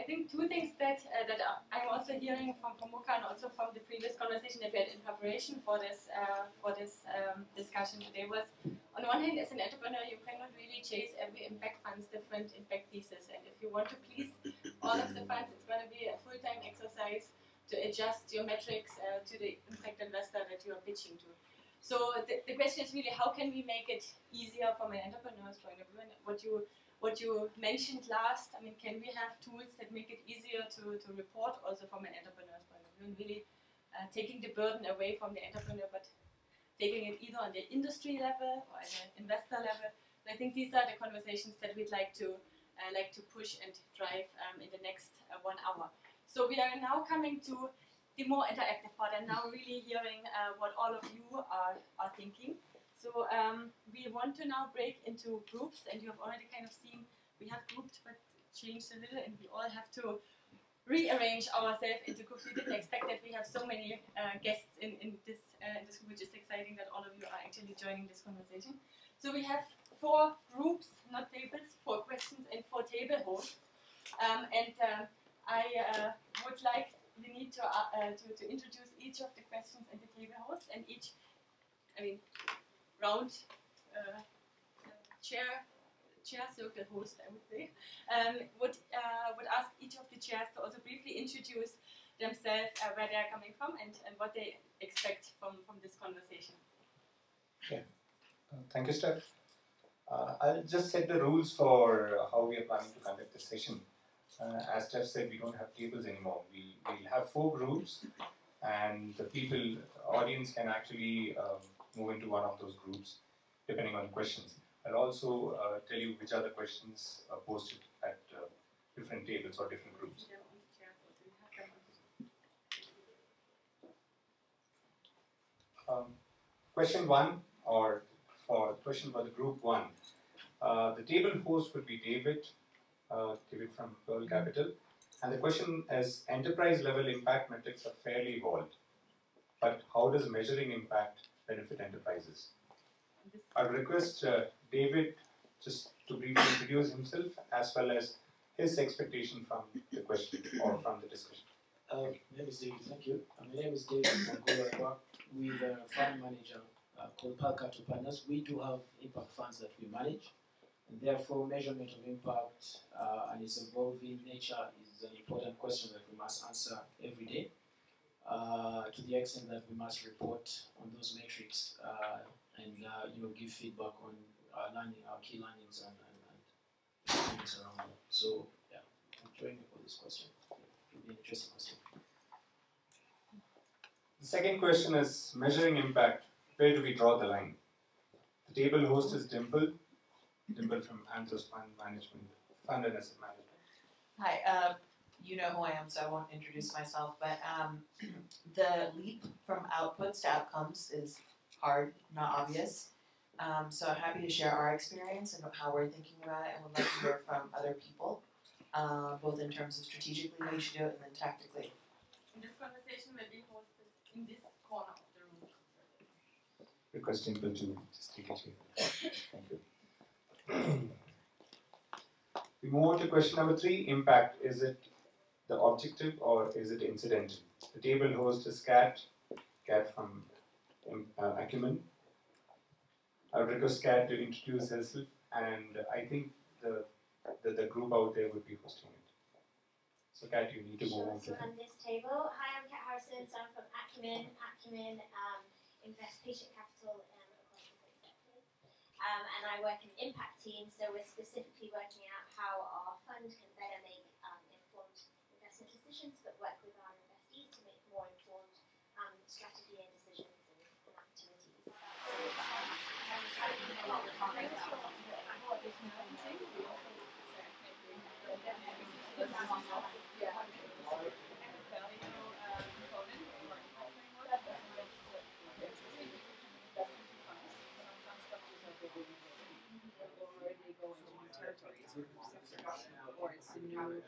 think two things that I'm also hearing from Muka and also from the previous conversation that we had in preparation for this discussion today was, on one hand, as an entrepreneur, you cannot really chase every impact fund's different impact thesis, and if you want to please all of the funds, it's going to be a full-time exercise to adjust your metrics to the impact investor that you are pitching to. So the question is really, how can we make it easier from an entrepreneur's point of view? And what you mentioned last, I mean, can we have tools that make it easier to report also from an entrepreneur's point of view, and really taking the burden away from the entrepreneur, but taking it either on the industry level or at an investor level. And I think these are the conversations that we'd like to push and drive in the next 1 hour. So we are now coming to the more interactive part, and now really hearing what all of you are thinking. So we want to now break into groups, and you have already kind of seen we have grouped but changed a little, and we all have to rearrange ourselves into groups. We didn't expect that we have so many guests in this group, which is exciting that all of you are actually joining this conversation. So we have 4 groups, not tables, 4 questions and 4 table hosts. I would like we need to introduce each of the questions and the table hosts, and each, round chair circle host, I would say, would ask each of the chairs to also briefly introduce themselves, where they are coming from, and what they expect from this conversation. Okay. Thank you, Steph. I'll just set the rules for how we are planning to conduct this session. As Steph said, we don't have tables anymore. We'll have 4 groups, and the audience can actually move into one of those groups depending on questions. I'll also tell you which are the questions posted at different tables or different groups. Question 1, or question for the group 1. The table host would be David from Pearl Capital, and the question is: enterprise level impact metrics are fairly evolved, but how does measuring impact benefit enterprises? I'll request David just to briefly introduce himself as well as his expectation from the question or from the discussion. My name is David, thank you. My name is David Mongola. I work with a fund manager called Pearl Capital Partners. We do have impact funds that we manage, and therefore measurement of impact and its evolving nature is an important question that we must answer every day, to the extent that we must report on those metrics and give feedback on our key learnings and things around that. So yeah, I'm joining you for this question. It will be an interesting question. The second question is measuring impact. Where do we draw the line? The table host is Dimple from Anthos Fund and Asset Management. Hi, you know who I am, so I won't introduce myself, but the leap from outputs to outcomes is hard, not obvious. So I'm happy to share our experience and how we're thinking about it, and would like to hear from other people, both in terms of strategically how you should do it and then tactically. And this conversation will be hosted in this corner of the room. Request Dimple to just take it here. Thank you. We move on to question number 3, impact. Is it the objective or is it incidental? The table host is Kat from Acumen. I would request Kat to introduce herself, and I think the group out there would be hosting it. So Kat, you need to move on to on this table. Hi, I'm Kat Harrison, so I'm from Acumen. Acumen invests patient capital across different sectors. And I work in the impact team, so we're specifically working out how our fund can better make informed investment decisions, but work with our investees to make more informed strategy and decisions and activities. Or it's a new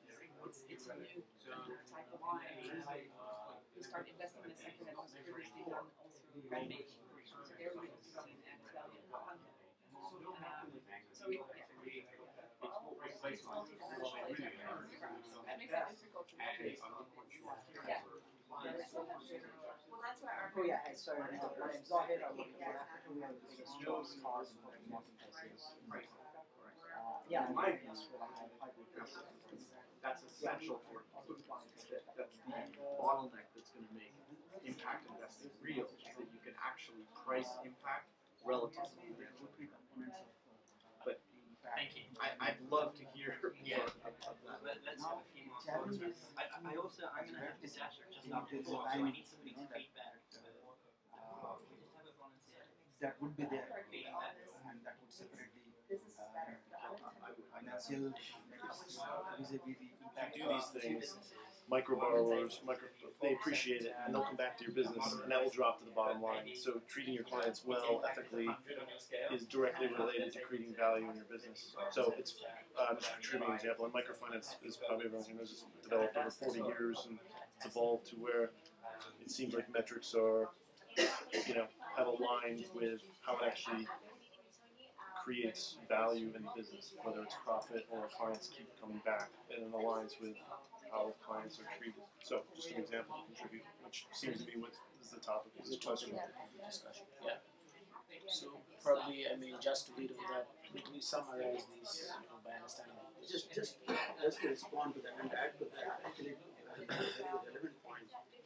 type of line. We start investing in a sector that was previously done also renovation. So there we also see an added value in the fund. So we, Well, that's why our. Oh, yeah, hey, sorry, my name's Zahid, I work at Africa, we have the biggest shows, cars, and marketplaces. Yeah, my views for That's essential for that's the bottleneck that's going to make impact investing real, is that you can actually price impact relative to financial impact. But thank you. I'd love to hear more of that. Let's have a few more thoughts. I'm going to have to dash just after 4, so I need somebody's feedback. We just have a volunteer. That would be there, and that would separate the financial vis-a-vis the impact. You do these things, micro borrowers, they appreciate it, and they'll come back to your business, and that will drop to the bottom line. So treating your clients well, ethically, is directly related to creating value in your business. So it's just a contributing example. And microfinance is probably everyone who knows, it's developed over 40 years, and it's evolved to where it seems like metrics are, have aligned with how it actually creates value in the business, whether it's profit or clients keep coming back, and it aligns with how clients are treated. So, just an example to contribute, which seems to be what is the topic of this question. Discussion. Yeah. So probably, just to lead on that, we summarize these by understanding. Just to respond to that and add to that, actually, a very relevant point.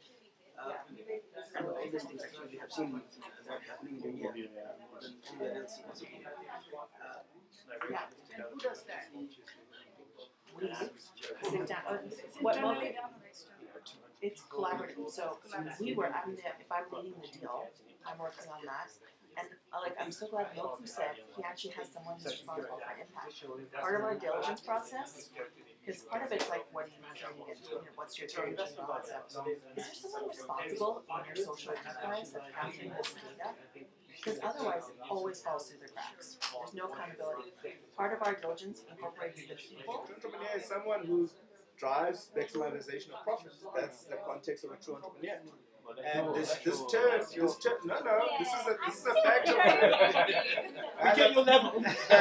And all these things actually we have seen that happening in India more than anywhere else. And who does that? What market? It's collaborative. So if I'm leading the deal, I'm working on that. And I'm so glad Yoku said he actually has someone who's responsible for impact. Part of our diligence process, because part of it's like, what are you measuring and what's your target and all that stuff. Is there someone responsible in your social enterprise that's capturing this data? Because otherwise it always falls through the cracks. There's no accountability. Part of our diligence incorporates the people. An entrepreneur is someone who drives the maximization of profit. That's the context of a true entrepreneur. And this term, no, this is a fact. We get your level.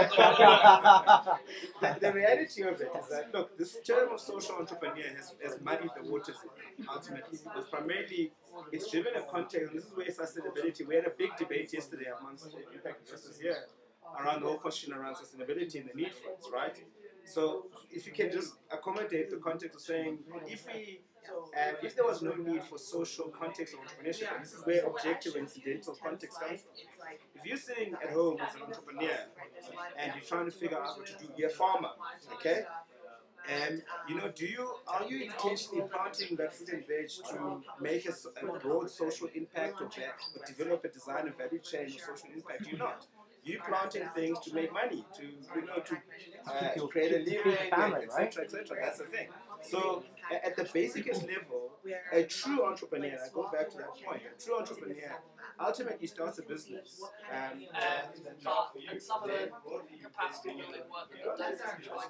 The reality of it is that, look, this term of social entrepreneur has muddied the waters ultimately, because primarily it's driven a context, and this is where sustainability, we had a big debate yesterday amongst the impact investors here around the whole question around sustainability and the need for it, right? So if you can just accommodate the context of saying, if there was no need for social context of entrepreneurship, and this is where objective and incidental context comes from. If you're sitting at home as an entrepreneur and you're trying to figure out what to do, you're a farmer, okay? And are you intentionally planting that fruit and veg to make a broad social impact of that, or develop a design and value chain of social impact? You're not. You're planting things to make money, to create a living, etc., etc. That's the thing. So at the basicest level, a true entrepreneur, and I go back to that point, a true entrepreneur ultimately starts a business. And some of the capacity building work that we've done is trying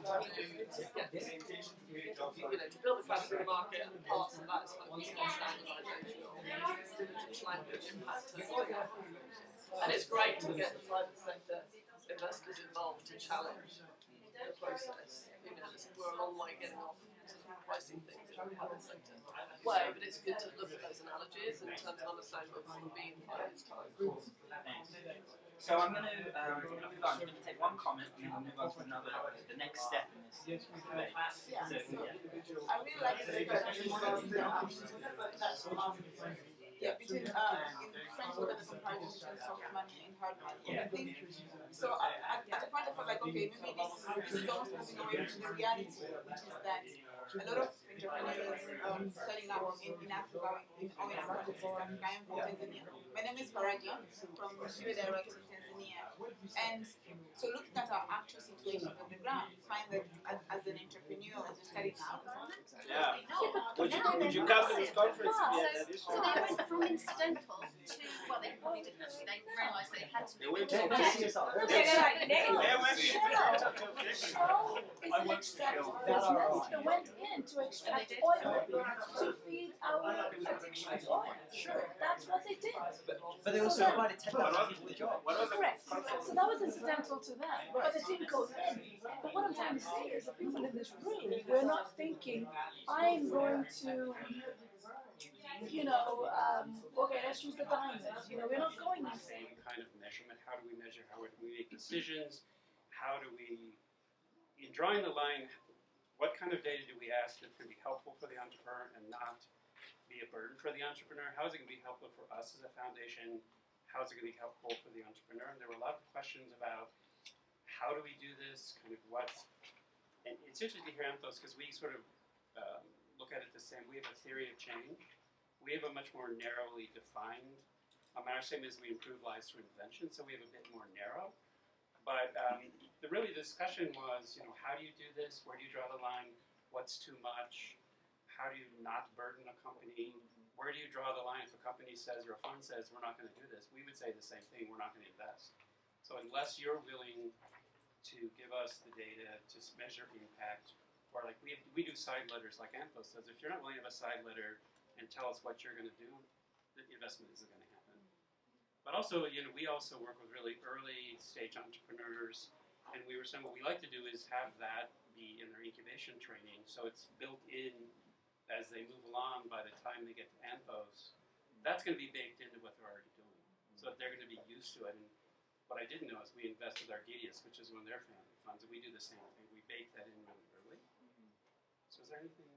to build a capacity market, and parts of that is focusing on standardisation of diligence, language, impact, and so on. And it's great to get the private sector investors involved to challenge the process. We're a long way getting off pricing things in the private sector way, but it's good to look at those analogies in terms of understanding where we will be in 5 years' time. So I'm going to move on. I'm going to take one comment and then we'll move on to the next step in this debate. So, I really like the between in French we have a comparison between soft money and hard money. And I think so at the point I felt like, okay, maybe this is almost moving away from the reality, which is that a lot of entrepreneurs starting out in Africa, in Africa, I am from Tanzania. My name is Faraji from Shibe Direct in Tanzania. And so looking at our actual situation on the ground, you find that as an entrepreneur, as you're starting out, Would you come to this conference? So they went from incidental to, they probably didn't actually. They realised they had to. They went to to CSR. They're like, Shell I is an went to extractive Shell. business that went in to extract oil to feed our addiction to oil. Sure, that's what they did. But they also provided 10,000 people with jobs. Correct. So that was incidental to them, but it didn't go in. But what I'm trying to say is the people in this room, we're not thinking, I'm going to, okay, let's use the diamond. We're not going there. Same kind of measurement. How do we measure? How do we make decisions? How do we, in drawing the line, what kind of data do we ask that's going to be helpful for the entrepreneur and not be a burden for the entrepreneur? How is it going to be helpful for us as a foundation? How is it going to be helpful for the entrepreneur? And there were a lot of questions about how do we do this, kind of what, and it's interesting to hear Anthos because we sort of look at it the same. We have a theory of change. We have a much more narrowly defined, our same as we improve lives through invention, so we have a bit more narrow. But the really discussion was, how do you do this? Where do you draw the line? What's too much? How do you not burden a company? Where do you draw the line if a company says or a fund says we're not going to do this? We would say the same thing. We're not going to invest. So unless you're willing to give us the data to measure impact, or like we do side letters like Anthos says, if you're not willing to have a side letter and tell us what you're going to do, the investment isn't going to happen. But also, we also work with really early stage entrepreneurs, and we were saying what we like to do is have that be in their incubation training, so it's built in as they move along. By the time they get to Anthos, that's going to be baked into what they're already doing, so that they're going to be used to it. And what I didn't know is we invested Argedius, which is one of their family funds, and we do the same thing. We bake that in really early. So is there anything?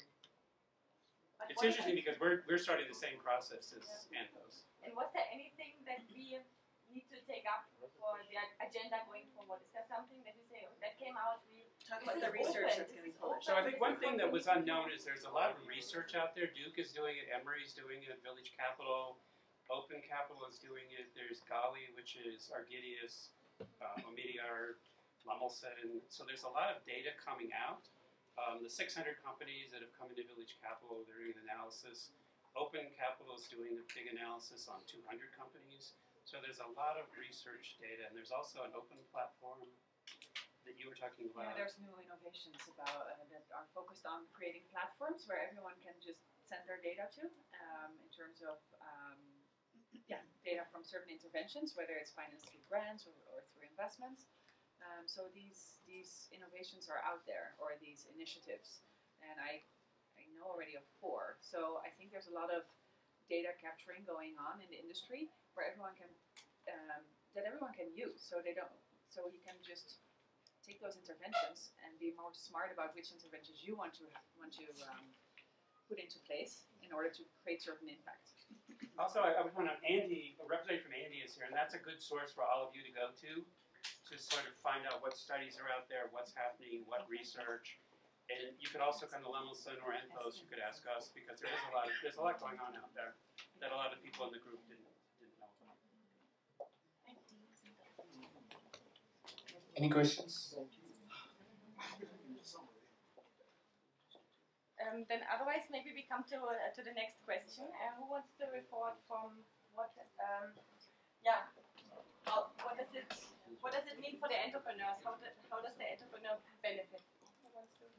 It's interesting because we're starting the same process as Anthos. And was there anything that we need to take up for the agenda going forward? Is there something that you say that came out? Talk about the research that's going to be published. So I think one thing that was unknown is there's a lot of research out there. Duke is doing it, Emory's doing it, Village Capital, Open Capital is doing it. There's Gali, which is Argedius, Omidyar, Lummelson. So there's a lot of data coming out. The 600 companies that have come into Village Capital, they're doing an analysis. Open Capital is doing a big analysis on 200 companies. So there's a lot of research data, and there's also an open platform that you were talking about. Yeah, there's new innovations about that are focused on creating platforms where everyone can just send their data to, in terms of data from certain interventions, whether it's financed through grants or through investments. So these innovations are out there, or these initiatives, and I know already of 4. So I think there's a lot of data capturing going on in the industry where everyone can everyone can use. So you can just take those interventions and be more smart about which interventions you want to put into place in order to create certain impact. Also, I would point out Andy, a representative from Andy is here, and that's a good source for all of you to go to sort of find out what studies are out there, what's happening, what research. And you could also come to Lemelson or Anthos, you could ask us, because there's a lot going on out there that a lot of people in the group didn't know about. Any questions? Then otherwise, maybe we come to the next question. Who wants the report from what? What does it mean for the entrepreneurs? How does the entrepreneur benefit? Who wants to?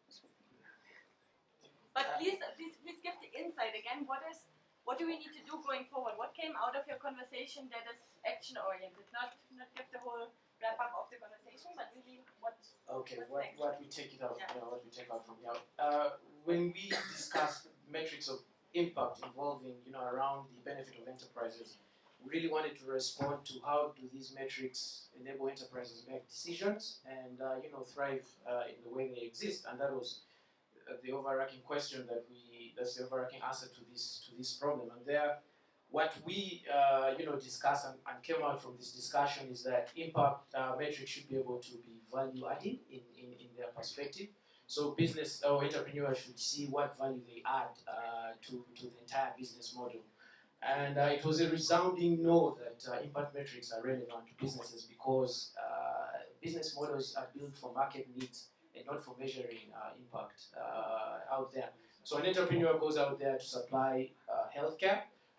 But please give the insight again. What do we need to do going forward? What came out of your conversation that is action oriented? Not give the whole wrap up of the conversation, but really what's next? What we take it out, what we take out from here. When we discussed metrics of impact involving, around the benefit of enterprises, we really wanted to respond to how do these metrics enable enterprises make decisions and thrive in the way they exist, and that was the overarching question that's the overarching answer to this problem. And there, what we discussed and came out from this discussion is that impact metrics should be able to be value adding in their perspective. So business or entrepreneurs should see what value they add to the entire business model. And it was a resounding no that impact metrics are relevant to businesses because business models are built for market needs and not for measuring impact out there. So an entrepreneur goes out there to supply healthcare,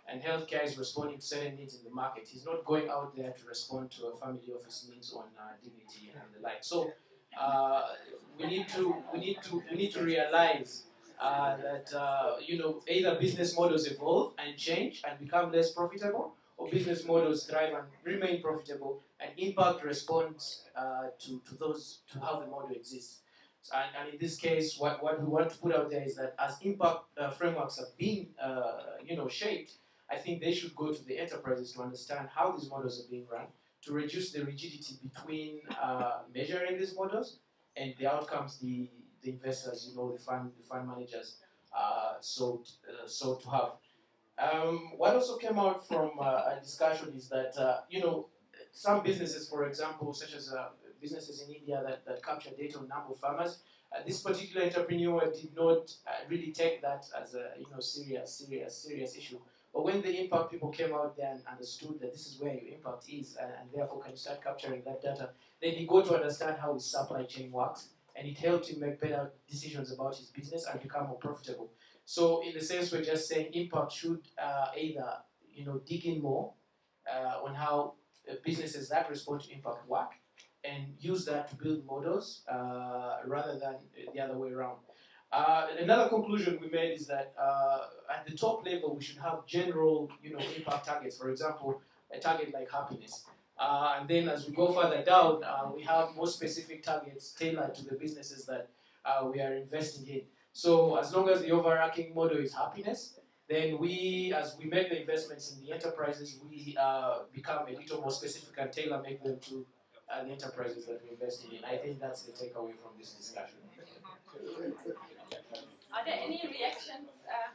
and healthcare is responding to certain needs in the market. He's not going out there to respond to a family office needs on dignity and the like. So we need to realize that either business models evolve and change and become less profitable, or business models thrive and remain profitable, and impact responds to how the model exists. And in this case, what we want to put out there is that as impact frameworks are being shaped, I think they should go to the enterprises to understand how these models are being run, to reduce the rigidity between measuring these models and the outcomes the investors, the fund managers, so to have. What also came out from a discussion is that some businesses, for example, such as businesses in India that capture data on number of farmers, this particular entrepreneur did not really take that as a serious issue. But when the impact people came out there and understood that this is where your impact is, and therefore can you start capturing that data, then he got to understand how his supply chain works, and it helped him make better decisions about his business and become more profitable. So in the sense, we're just saying impact should either dig in more on how businesses that respond to impact work, and use that to build models rather than the other way around. Another conclusion we made is that at the top level we should have general impact targets. For example, a target like happiness. And then as we go further down, we have more specific targets tailored to the businesses that we are investing in. So as long as the overarching model is happiness, then we, as we make the investments in the enterprises, we become a little more specific and tailor-make them to the enterprises that we're investing in. I think that's the takeaway from this discussion. Are there any reactions?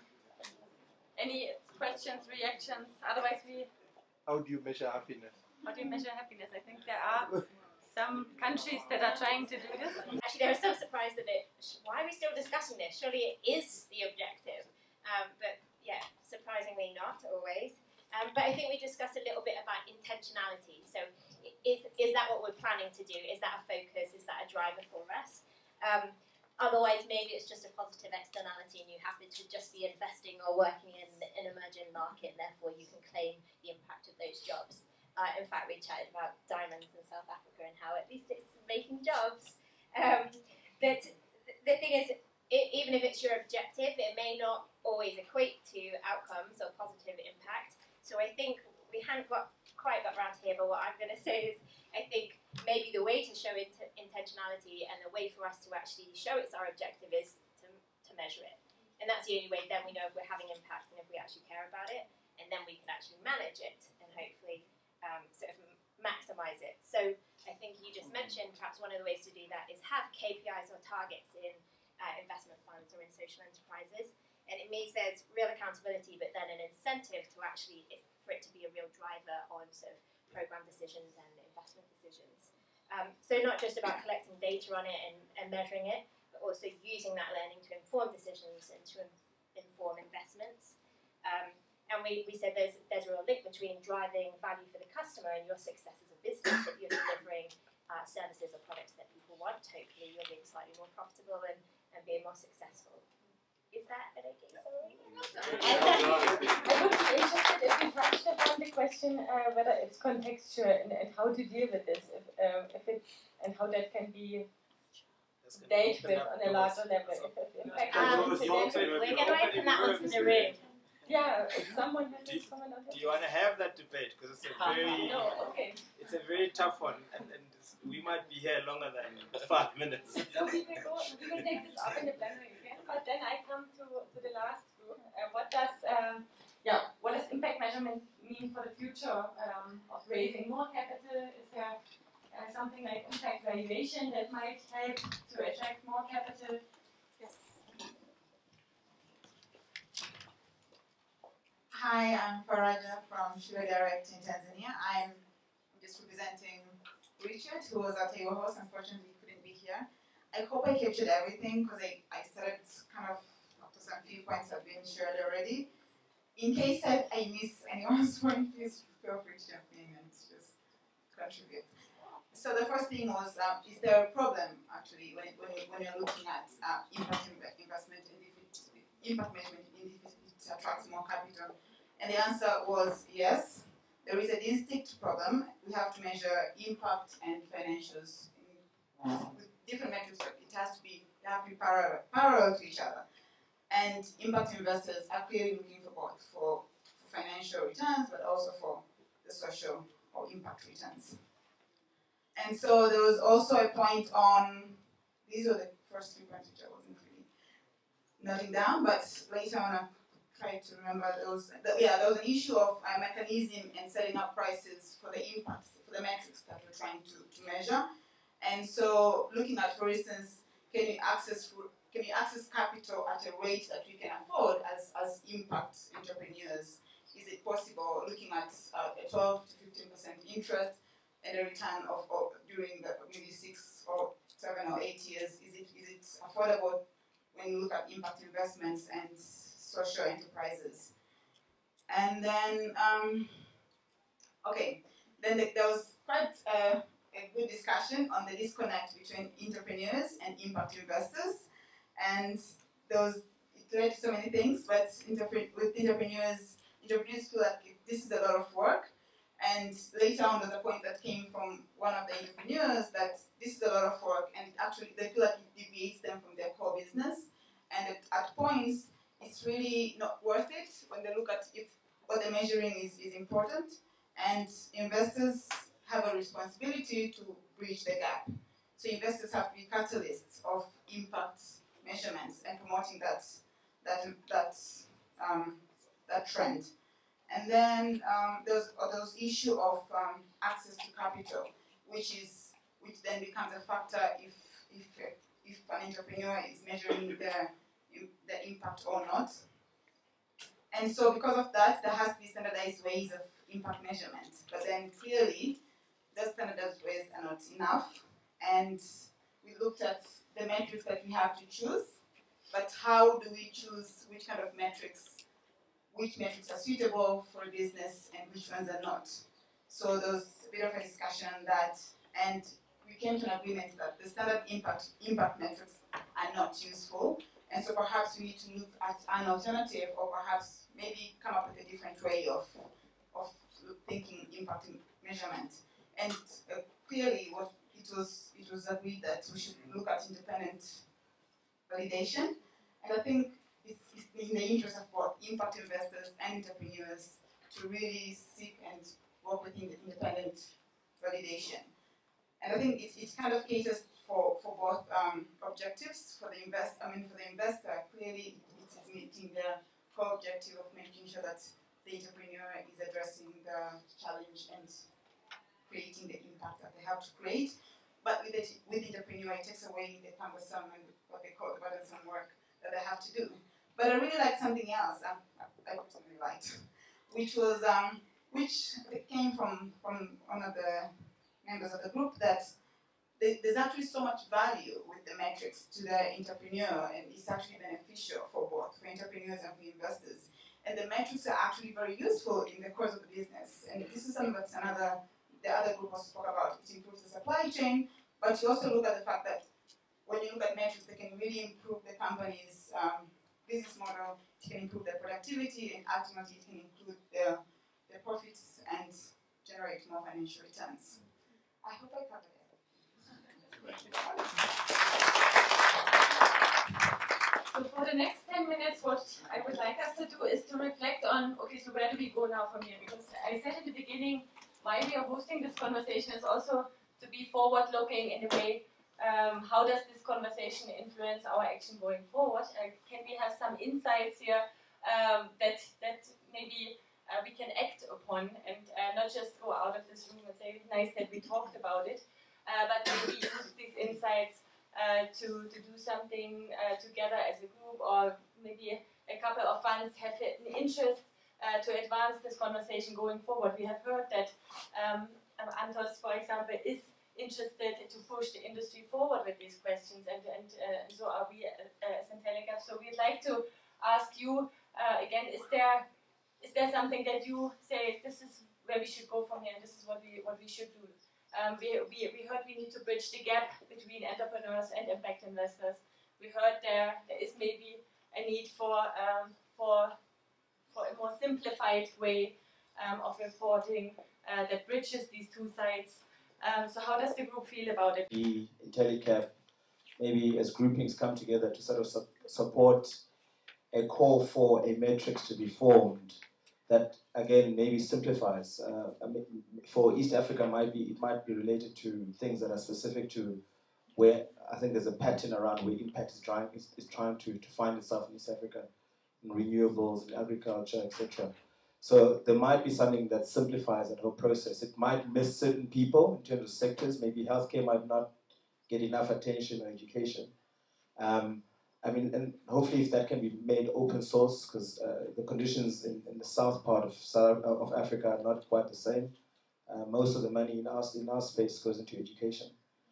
Any questions, reactions? Otherwise, how do you measure happiness? How do you measure happiness? I think there are some countries that are trying to do this. Actually, there was some surprise that why are we still discussing this? Surely it is the objective. But yeah, surprisingly not always. But I think we discussed a little bit about intentionality. So is that what we're planning to do? Is that a focus? Is that a driver for us? Otherwise, maybe it's just a positive externality and you happen to just be investing or working in an emerging market, and therefore you can claim the impact of those jobs. In fact, we chatted about diamonds in South Africa and how at least it's making jobs. But the thing is, even if it's your objective, it may not always equate to outcomes or positive impact. So I think we haven't quite got around here, but what I'm going to say is I think maybe the way to show intentionality and the way for us to actually show it's our objective is to measure it. And that's the only way then we know if we're having impact and if we actually care about it, and then we can actually manage it and hopefully sort of maximise it. So I think you just mentioned perhaps one of the ways to do that is have KPIs or targets in investment funds or in social enterprises. And it means there's real accountability, but then an incentive to actually, for it to be a real driver on sort of program decisions and investment decisions. So not just about collecting data on it and measuring it, but also using that learning to inform decisions and to inform investments. And we said there's a real link between driving value for the customer and your success as a business. If you're delivering services or products that people want, hopefully you're being slightly more profitable and being more successful. Is that an okay summary? I would be interested if you touched upon the question whether it's contextual and how to deal with this, and how that can be dealt with on a larger level. We're going to open that one to the room. Yeah, if someone has a comment on that. Do you want to have that debate? Because it's a very tough one, and we might be here longer than 5 minutes. So we will take this up in the plenary again, but then I come to the last group. What does impact measurement mean for the future of raising more capital? Is there something like impact valuation that might help to attract more capital? Yes. Hi, I'm Faraja from Sugar Direct in Tanzania. I'm just representing Richard, who was at your host. Unfortunately, he couldn't be here. I hope I captured everything because I started kind of after some few points have been shared already. In case I miss anyone's point, please feel free to jump in and just contribute. So the first thing was, is there a problem actually when you're looking at impact measurement in defeat to attract more capital? And And the answer was yes. There is a distinct problem. We have to measure impact and financials with different metrics, but they have to be parallel to each other. And impact investors are clearly looking for both, for financial returns, but also for the social or impact returns. And so there was also a point on, these were the first 3 points which I wasn't really noting down, but later on I tried to remember those. There was an issue of a mechanism in setting up prices for the impacts, for the metrics that we're trying to measure. And so looking at, for instance, can you access capital at a rate that we can afford as impact entrepreneurs? Is it possible, looking at a 12 to 15% interest and a return of during the maybe 6 or 7 or 8 years? Is it affordable when you look at impact investments and social enterprises? And then, there was quite a good discussion on the disconnect between entrepreneurs and impact investors. And it led to so many things, but with entrepreneurs feel like this is a lot of work. And later on, there's a point that came from one of the entrepreneurs that this is a lot of work, and actually they feel like it deviates them from their core business. And at points, it's really not worth it when they look at if what they're measuring is important. And investors have a responsibility to bridge the gap. So investors have to be catalysts of impact measurements and promoting that trend. And then there's issue of access to capital, which then becomes a factor if an entrepreneur is measuring the impact or not. And so because of that, there has to be standardized ways of impact measurement. But then clearly, those standardized ways are not enough. And we looked at the metrics that we have to choose, but how do we choose which kind of metrics, which metrics are suitable for a business and which ones are not? So there was a bit of a discussion on that, and we came to an agreement that the standard impact metrics are not useful, and so perhaps we need to look at an alternative, or perhaps maybe come up with a different way of thinking impact measurement. And clearly, it was agreed that we should look at independent validation, and I think it's in the interest of both impact investors and entrepreneurs to really seek and work with independent validation. And I think it kind of caters for both objectives. For the investor, clearly it is meeting the core objective of making sure that the entrepreneur is addressing the challenge and creating the impact that they have to create. But with the entrepreneur, it takes away the cumbersome and what they call the burdensome work that they have to do. But I really liked something else. I personally liked, which came from one of the members of the group, that there's actually so much value with the metrics to the entrepreneur, and it's actually beneficial for both, for entrepreneurs and for investors. And the metrics are actually very useful in the course of the business. And this is something that the other group also spoke about. It improves the supply chain, but you also look at the fact that when you look at metrics, they can really improve the company's business model, it can improve their productivity, and ultimately it can include their profits and generate more financial returns. I hope I covered it. So for the next 10 minutes, what I would like us to do is to reflect on, okay, so where do we go now from here? Because I said at the beginning, why we are hosting this conversation is also to be forward-looking in a way. How does this conversation influence our action going forward? Can we have some insights here that maybe we can act upon, and not just go out of this room and say, nice that we talked about it, but maybe use these insights to do something together as a group, or maybe a couple of funds have an interest to advance this conversation going forward. We have heard that Antos, for example, is interested to push the industry forward with these questions, and so are we as Sankalp. So we'd like to ask you again: is there something that you say this is where we should go from here, and this is what we should do? We heard we need to bridge the gap between entrepreneurs and impact investors. We heard there is maybe a need for for a more simplified way of reporting that bridges these two sides. So how does the group feel about it? The IntelliCap, maybe as groupings come together to sort of support a call for a matrix to be formed that again maybe simplifies. I mean, for East Africa, it might be related to things that are specific to where I think there's a pattern around where impact is trying to find itself in East Africa, in renewables, in agriculture, etc. So there might be something that simplifies that whole process. It might miss certain people in terms of sectors. Maybe healthcare might not get enough attention or education. I mean, and hopefully if that can be made open source, because the conditions in the south part of Africa are not quite the same. Most of the money in our space goes into education.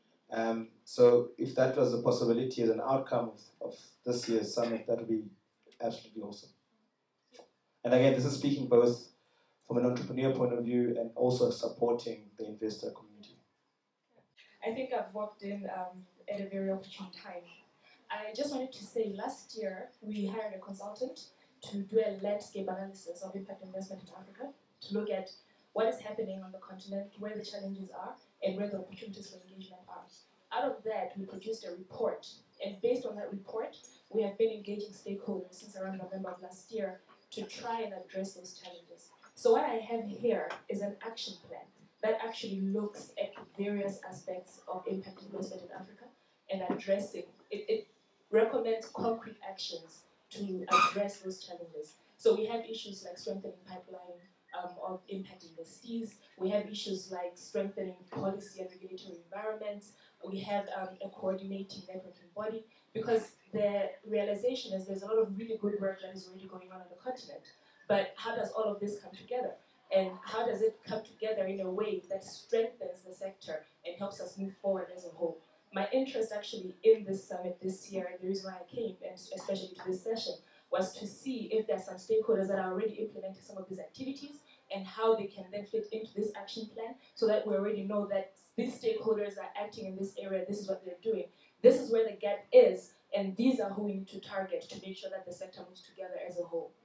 So if that was a possibility as an outcome of this year's summit, that would be absolutely awesome. And again, this is speaking both from an entrepreneur point of view and also supporting the investor community. I think I've walked in at a very opportune time. I just wanted to say last year we hired a consultant to do a landscape analysis of impact investment in Africa to look at what is happening on the continent, where the challenges are, and where the opportunities for engagement are. Out of that, we produced a report, and based on that report, we have been engaging stakeholders since around November of last year to try and address those challenges. So what I have here is an action plan that actually looks at various aspects of impact investment in Africa and addressing it. It recommends concrete actions to address those challenges. So we have issues like strengthening pipeline of impact investees. We have issues like strengthening policy and regulatory environments. We have a coordinating networking body, because the realization is there's a lot of really good work that is already going on the continent. But how does all of this come together? And how does it come together in a way that strengthens the sector and helps us move forward as a whole? My interest actually in this summit this year, and the reason why I came, and especially to this session, was to see if there are some stakeholders that are already implementing some of these activities and how they can then fit into this action plan, so that we already know that these stakeholders are acting in this area, this is what they're doing, this is where the gap is, and these are who we need to target to make sure that the sector moves together as a whole.